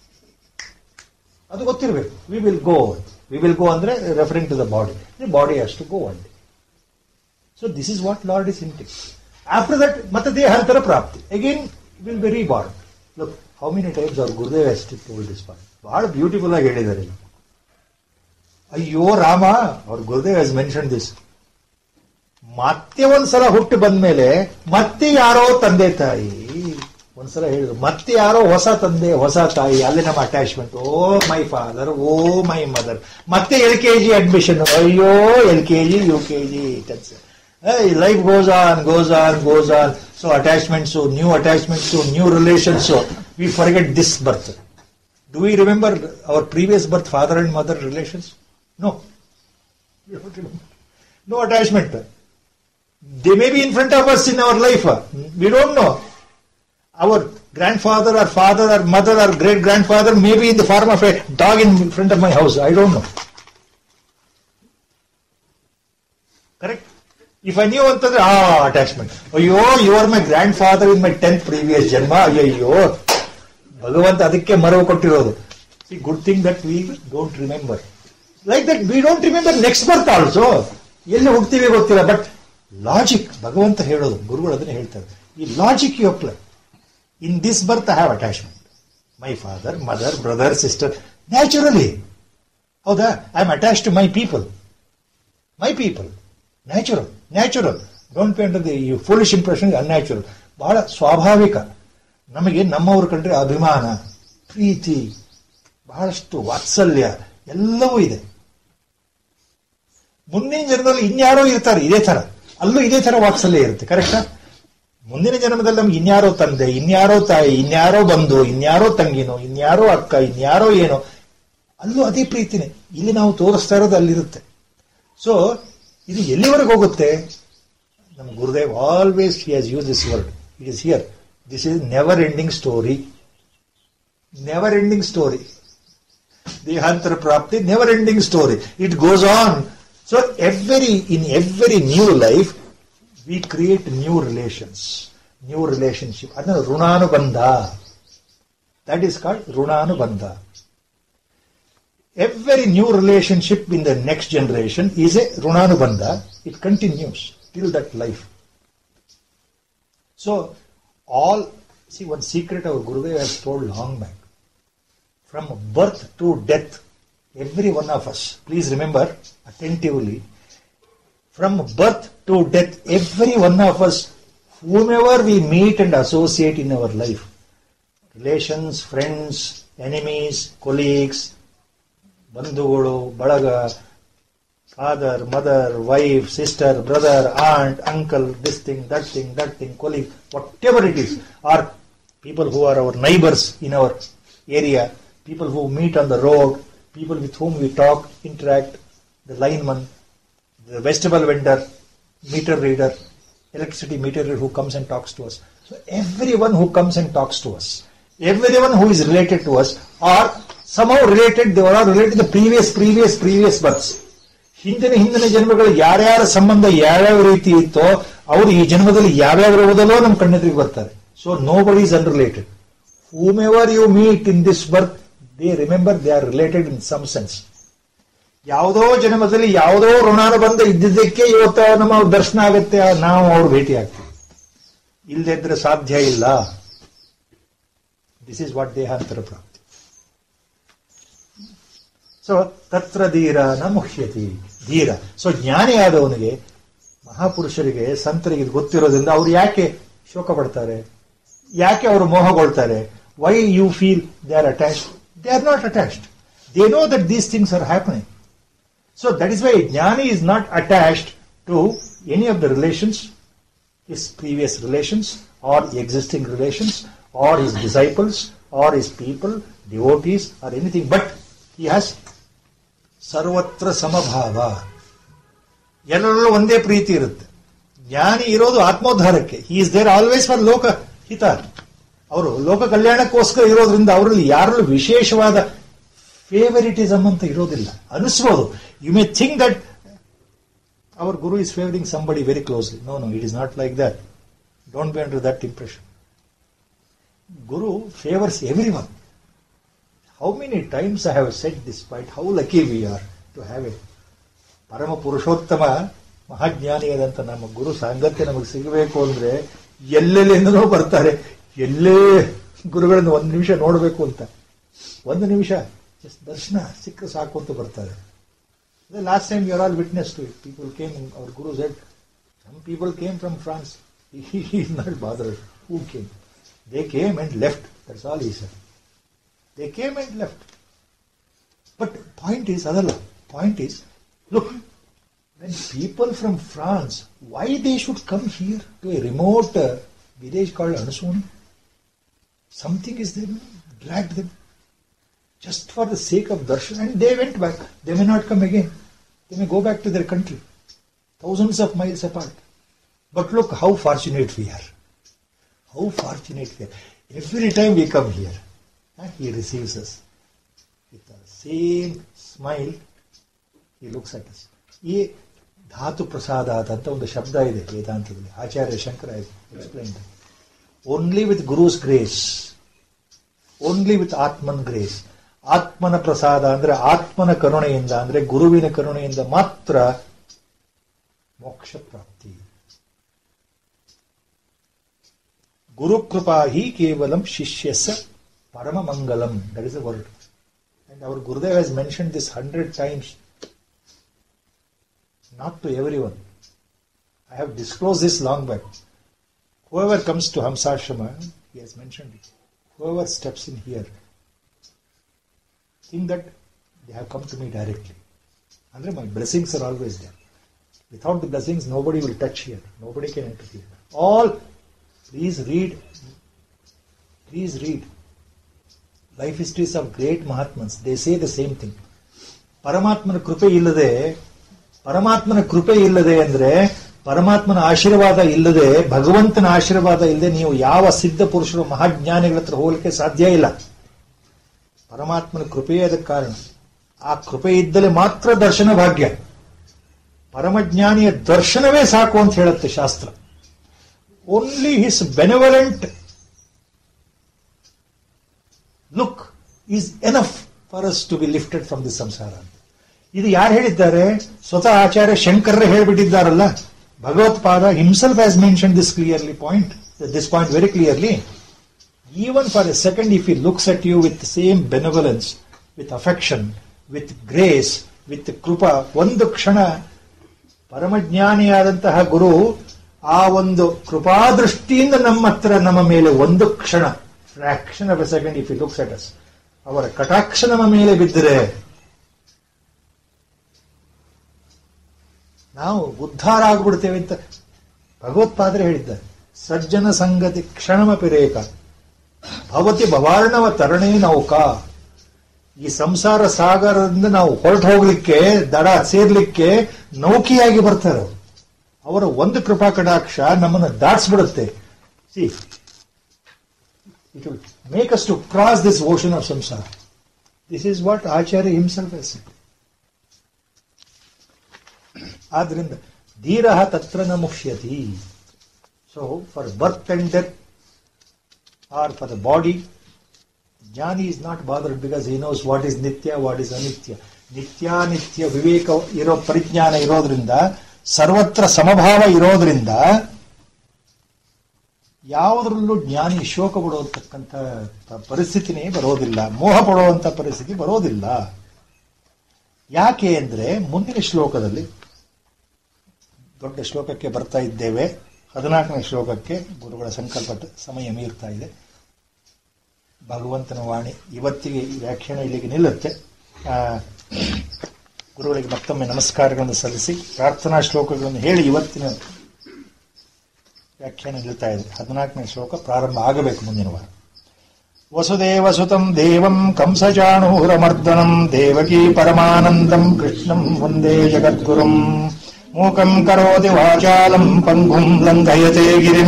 ಅದು ಗೊತ್ತಿರಬೇಕು. ವಿ ವಿಲ್ ಗೋ ಅಂದ್ರೆ referring to the body. The body has to go one day. So this is what Lord is intending. After that ಮತ್ತೆ ದೇಹಾಂತರ ಪ್ರಾಪ್ತಿ. Again will be reborn. Look how many times ಅವ್ರ Gurudev has told this point. ಬಹಳ beautiful ಆಗಿ ಹೇಳಿದ್ದಾರೆ. ಅಯ್ಯೋ ರಾಮ, ಅವ್ರ Gurudev has mention this. ಮತ್ತೆ ಒಂದ್ಸಲ ಹುಟ್ಟು ಬಂದ್ಮೇಲೆ ಮತ್ತೆ ಯಾರೋ ತಂದೆ ತಾಯಿ, ಒಂದ್ಸಲ ಹೇಳಿದ್ರು, ಮತ್ತೆ ಯಾರೋ ಹೊಸ ತಂದೆ ಹೊಸ ತಾಯಿ, ಅಲ್ಲಿ ನಮ್ಮ attachment. Oh my father, oh my mother. ಮತ್ತೆ LKG ಅಡ್ಮಿಷನ್. ಅಯ್ಯೋ LKG UKG. Life goes on. So attachments, new relations. We forget this birth. Do we remember our previous birth, father and mother relations? No attachment. They may be in front of us in our life. We don't know. Our grandfather or father or mother or great-grandfather may be in the form of a dog in front of my house. I don't know. Correct? If I knew ಅಂತಂದ್ರೆ attachment. ಅಯ್ಯೋ you are my grand father in my 10th previous ಜನ್ಮ. ಅಯ್ಯೋ ಭಗವಂತ ಅದಕ್ಕೆ ಮರವು ಕೊಟ್ಟಿರೋದು. See good thing that we don't remember. Like that we don't remember next birth also. ಎಲ್ಲಿ ಹೋಗ್ತೀವಿ ಗೊತ್ತಿಲ್ಲ, ಬಟ್ ಲಾಜಿಕ್ ಭಗವಂತ ಹೇಳೋದು, ಗುರುಗಳು ಅದನ್ನೇ ಹೇಳ್ತಾರೆ. ಈ logic you apply. In this birth I have attachment. My father, mother, brother, sister, naturally. ಹೌದಾ? I am attach to my people. Natural. Don't pay under the foolish impression, unnatural. ಬಹಳ ಸ್ವಾಭಾವಿಕ. ನಮಗೆ ನಮ್ಮವ್ರ ಕಂಡ್ರೆ ಅಭಿಮಾನ, ಪ್ರೀತಿ, ಬಹಳಷ್ಟು ವಾತ್ಸಲ್ಯ ಎಲ್ಲವೂ ಇದೆ. ಮುಂದಿನ ಜನ್ಮದಲ್ಲಿ ಇನ್ಯಾರೋ ಇರ್ತಾರೆ ಇದೇ ತರ, ಅಲ್ಲೂ ಇದೇ ತರ ವಾತ್ಸಲ್ಯ ಇರುತ್ತೆ. ಕರೆಕ್ಟಾ? ಮುಂದಿನ ಜನ್ಮದಲ್ಲಿ ನಮ್ಗೆ ಇನ್ಯಾರೋ ತಂದೆ, ಇನ್ಯಾರೋ ತಾಯಿ, ಇನ್ಯಾರೋ ಬಂಧು, ಇನ್ಯಾರೋ ತಂಗಿನೋ, ಇನ್ಯಾರೋ ಅಕ್ಕ, ಇನ್ಯಾರೋ ಏನೋ, ಅಲ್ಲೂ ಅದೇ ಪ್ರೀತಿನೇ. ಇಲ್ಲಿ ನಾವು ತೋರಿಸ್ತಾ ಇರೋದು ಅಲ್ಲಿರುತ್ತೆ. ಸೊ ಇದು ಎಲ್ಲಿವರೆಗೆ ಹೋಗುತ್ತೆ? ನಮ್ಮ Gurudev always he has use this word. It is here. This is never ending story. ದೇಹಾಂತರ ಪ್ರಾಪ್ತಿ, never ending story. It goes on. So in every new life we create new relationship. ಅದನ್ನು ಋಣಾನುಬಂಧ. That is called ಋಣಾನುಬಂಧ. Every new relationship in the next generation is a ಋಣಾನುಬಂಧ. It continues till that life. So one secret our Gurudev has told long back. From birth to death, every one of us, please remember attentively, from birth to death, every one of us, whomever we meet and associate in our life, relations, friends, enemies, colleagues, bandhugulu, balaga, father, mother, wife, sister, brother, aunt, uncle, this thing, colleague, whatever it is, or people who are our neighbors in our area, people who meet on the road, people with whom we talk, interact, the lineman, the vegetable vendor, meter reader, electricity meter reader who comes and talks to us. So everyone who comes and talks to us, everyone who is related to us are somehow related, they are all related to the previous births. ಹಿಂದಿನ ಜನ್ಮಗಳು ಯಾರ್ಯಾರ ಸಂಬಂಧ ಯಾವ್ಯಾವ ರೀತಿ ಇತ್ತೋ ಅವರು ಈ ಜನ್ಮದಲ್ಲಿ ಯಾವ್ಯಾವ ರೂಪದಲ್ಲೋ ನಮ್ಮ ಕಣ್ಣೆದುರಿಗೆ ಬರ್ತಾರೆ. So nobody is unrelated. Whomever you meet in this birth, they remember they are related in some sense. ಯಾವುದೋ ಜನ್ಮದಲ್ಲಿ ಯಾವುದೋ ಋಣಾನುಬಂಧ ಇದ್ದಿದ್ದಕ್ಕೆ ಇವತ್ತು ನಮ್ಮ ದರ್ಶನ ಆಗುತ್ತೆ, ನಾವು ಅವ್ರು ಭೇಟಿ ಆಗ್ತೀವಿ. ಇಲ್ಲದೆ ಇದ್ರೆ ಸಾಧ್ಯ ಇಲ್ಲ. ದಿಸ್ ಇಸ್ ವಾಟ್ ದೇಹಾಂತರ ಪ್ರಾಪ್ತಿ. ಸೊ ತತ್ರ ಧೀರ ನ ಮುಹ್ಯತಿ. ಧೀರ. ಸೊ ಜ್ಞಾನಿಯಾದವನಿಗೆ, ಮಹಾಪುರುಷರಿಗೆ, ಸಂತರಿಗೆ ಇದು ಗೊತ್ತಿರೋದ್ರಿಂದ ಅವ್ರು ಯಾಕೆ ಶೋಕ ಪಡ್ತಾರೆ, ಯಾಕೆ ಅವರು ಮೋಹಗೊಳ್ತಾರೆ? Why you feel they are attached? They are not attached. They know that these things are happening. So that is why Jnani is not attached to any of the relations, his previous relations or existing relations or his disciples or his people, devotees or anything. But he has sarvatra samabhava. ಎಲ್ಲರಲ್ಲೂ ಒಂದೇ ಪ್ರೀತಿ ಇರುತ್ತೆ. ಜ್ಞಾನಿ ಇರೋದು ಆತ್ಮೋದ್ಧಾರಕ್ಕೆ. He is there always for ಲೋಕ ಹಿತ. ಅವರು ಲೋಕ ಕಲ್ಯಾಣಕ್ಕೋಸ್ಕರ ಇರೋದ್ರಿಂದ ಅವರಲ್ಲಿ ಯಾರಲ್ಲೂ ವಿಶೇಷವಾದ ಫೇವರಿಟಿಸಮ್ ಅಂತ ಇರೋದಿಲ್ಲ. ಅನಿಸ್ಬೋದು, you may think that our guru is favouring somebody very closely. No, it is not like that. Don't be under that impression. Guru favours everyone. How many times I have said this point, how lucky we are to have a ಪರಮ ಪುರುಷೋತ್ತಮ ಮಹಾಜ್ಞಾನಿಯಾದಂಥ ನಮ್ಮ ಗುರು ಸಾಂಗತ್ಯ ನಮಗೆ ಸಿಗಬೇಕು ಅಂದ್ರೆ ಎಲ್ಲೆಲ್ಲಿಂದನೋ ಬರ್ತಾರೆ. ಎಲ್ಲೇ ಗುರುಗಳನ್ನು ಒಂದು ನಿಮಿಷ ನೋಡಬೇಕು ಅಂತ, ಒಂದು ನಿಮಿಷ ಜಸ್ಟ್ ದರ್ಶನ ಸಿಕ್ಕರೆ ಸಾಕು ಅಂತ ಬರ್ತಾರೆ. Last time you are all witness to it. People came, our guru said, some people came from France. He is not bothered who came. They came and left. That's all he said. They came and left. But point is, adala. Point is, look, when people from France, why they should come here to a remote village called Anusoni? Something is there, dragged them just for the sake of darshan, and they went back. They may not come again. They may go back to their country, thousands of miles apart. But look how fortunate we are. How fortunate we are. Every time we come here, he receives us with the same smile. He looks at us. ಧಾತು ಪ್ರಸಾದಾತ್ ಅಂತ ಒಂದು ಶಬ್ದ ಇದೆ ವೇದಾಂತದಲ್ಲಿ. Acharya Shankara explain only with guru's grace, only with atman grace. ಆತ್ಮನ ಪ್ರಸಾದ ಅಂದ್ರೆ ಆತ್ಮನ ಕರುಣೆಯಿಂದ, ಅಂದ್ರೆ ಗುರುವಿನ ಕರುಣೆಯಿಂದ ಮಾತ್ರ ಮೋಕ್ಷ ಪ್ರಾಪ್ತಿ. ಗುರುಕೃಪಾ ಹಿ ಕೇವಲಂ ಶಿಷ್ಯಸ ಪರಮ ಮಂಗಲಂ. That is the word. And our Gurudev has mentioned this 100 times. Not to everyone. I have disclosed this long back. Whoever comes to Hamsashrama, he has mentioned it. Whoever steps in here, think that they have come to me directly. And my blessings are always there. Without the blessings, nobody will touch here. Nobody can enter here. All, please read. Please read. Life histories of great Mahatmas. They say the same thing. Paramatmana ಕೃಪೆ ಇಲ್ಲದೆ ಅಂದ್ರೆ ಪರಮಾತ್ಮನ ಆಶೀರ್ವಾದ ಇಲ್ಲದೆ, ಭಗವಂತನ ಆಶೀರ್ವಾದ ಇಲ್ಲದೆ ನೀವು ಯಾವ ಸಿದ್ಧ ಪುರುಷರು ಮಹಾಜ್ಞಾನಿಗಳ ಹತ್ರ ಹೋಗಲಿಕ್ಕೆ ಸಾಧ್ಯ ಇಲ್ಲ. ಪರಮಾತ್ಮನ ಕೃಪೆಯೇ ಅದಕ್ಕೆ ಕಾರಣ. ಆ ಕೃಪೆ ಇದ್ದಲ್ಲಿ ಮಾತ್ರ ದರ್ಶನ ಭಾಗ್ಯ. ಪರಮಜ್ಞಾನಿಯ ದರ್ಶನವೇ ಸಾಕು ಅಂತ ಹೇಳುತ್ತೆ ಶಾಸ್ತ್ರ. Only his benevolent look is enough for us to be lifted from the samsara. ಇದು ಯಾರು ಹೇಳಿದ್ದಾರೆ? ಸ್ವತಃ ಆಚಾರ್ಯ ಶಂಕರರೇ ಹೇಳಿಬಿಟ್ಟಿದ್ದಾರಲ್ಲ. Bhagavatpada himself has mention this point very clearly. Even for a second, if he looks at you with the same benevolence, with affection, with grace, with krupa, ಒಂದು ಕ್ಷಣ ಪರಮಜ್ಞಾನಿಯಾದಂತಹ ಗುರು ಆ ಒಂದು ಕೃಪಾದೃಷ್ಟಿಯಿಂದ ನಮ್ಮ ಮೇಲೆ ಒಂದು ಕ್ಷಣ, fraction of a second, if he looks at us, ಅವರ ಕಟಾಕ್ಷ ನಮ್ಮ ಮೇಲೆ ಬಿದ್ದರೆ ನಾವು ಉದ್ಧಾರ ಆಗ್ಬಿಡ್ತೇವೆ ಅಂತ ಭಗವತ್ಪಾದರೆ ಹೇಳಿದ್ದಾರೆ. ಸಜ್ಜನ ಸಂಗತಿ ಕ್ಷಣಮಪಿ ರೇಖ ಭವತಿ ಭವಾರ್ಣವ ತರಣೇ ನೌಕಾ. ಈ ಸಂಸಾರ ಸಾಗರದಿಂದ ನಾವು ಹೊರಟು ಹೋಗ್ಲಿಕ್ಕೆ, ದಡ ಸೇರ್ಲಿಕ್ಕೆ ನೌಕಿಯಾಗಿ ಬರ್ತಾರೆ. ಅವರ ಒಂದು ಕೃಪಾ ಕಟಾಕ್ಷ ನಮ್ಮನ್ನು ದಾಟಿಸ್ಬಿಡುತ್ತೆ. See, it will make us to cross this ocean of samsara. This is what Acharya himself has said. ಆದ್ರಿಂದ ಧೀರಃ ತತ್ರ ನ ಮುಷ್ಯತಿ. So for birth and death or for the body, Jnani is not bothered because he knows what is nitya, what is anitya. Nitya viveka iro ಪರಿಜ್ಞಾನ ಇರೋದ್ರಿಂದ, ಸರ್ವತ್ರ ಸಮಭಾವ ಇರೋದ್ರಿಂದ ಯಾವುದರಲ್ಲೂ ಜ್ಞಾನಿ ಶೋಕ ಪಡುವಂತಕ್ಕಂಥ ಪರಿಸ್ಥಿತಿನೇ ಬರೋದಿಲ್ಲ, ಮೋಹ ಪಡುವಂತ ಪರಿಸ್ಥಿತಿ ಬರೋದಿಲ್ಲ. ಯಾಕೆ ಅಂದ್ರೆ ಮುಂದಿನ ಶ್ಲೋಕದಲ್ಲಿ, ದೊಡ್ಡ ಶ್ಲೋಕಕ್ಕೆ ಬರ್ತಾ ಇದ್ದೇವೆ, 14ನೇ ಶ್ಲೋಕಕ್ಕೆ ಗುರುಗಳ ಸಂಕಲ್ಪ ಸಮಯ ಮೀರ್ತಾ ಇದೆ. ಭಗವಂತನ ವಾಣಿ ಇವತ್ತಿಗೆ ಈ ವ್ಯಾಖ್ಯಾನ ಇಲ್ಲಿಗೆ ನಿಲ್ಲುತ್ತೆ. ಗುರುಗಳಿಗೆ ಮತ್ತೊಮ್ಮೆ ನಮಸ್ಕಾರಗಳನ್ನು ಸಲ್ಲಿಸಿ ಪ್ರಾರ್ಥನಾ ಶ್ಲೋಕಗಳನ್ನು ಹೇಳಿ ಇವತ್ತಿನ ವ್ಯಾಖ್ಯಾನ ನಿಲ್ತಾ ಇದೆ. 14ನೇ ಶ್ಲೋಕ ಪ್ರಾರಂಭ ಆಗಬೇಕು ಮುಂದಿನ ವಾರ. ವಸುದೇವ ಸುತಂ ದೇವಂ ಕಂಸಚಾಣೂರಮರ್ದನಂ ದೇವಕೀ ಪರಮಾನಂದಂ ಕೃಷ್ಣಂ ವಂದೇ ಜಗದ್ಗುರುಂ. ಮೂಕಂ ಕರೋತಿ ವಾಚಾಲಂ ಪಂಗುಂ ಲಂಘಯತೆ ಗಿರಿಂ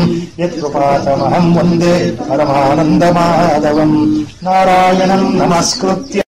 ಯತ್ಕೃಪಾತಮಹಂ ವಂದೇ ಪರಮಾನಂದಮಾಧವಂ. ನಾರಾಯಣಂ ನಮಸ್ಕೃತ್ಯ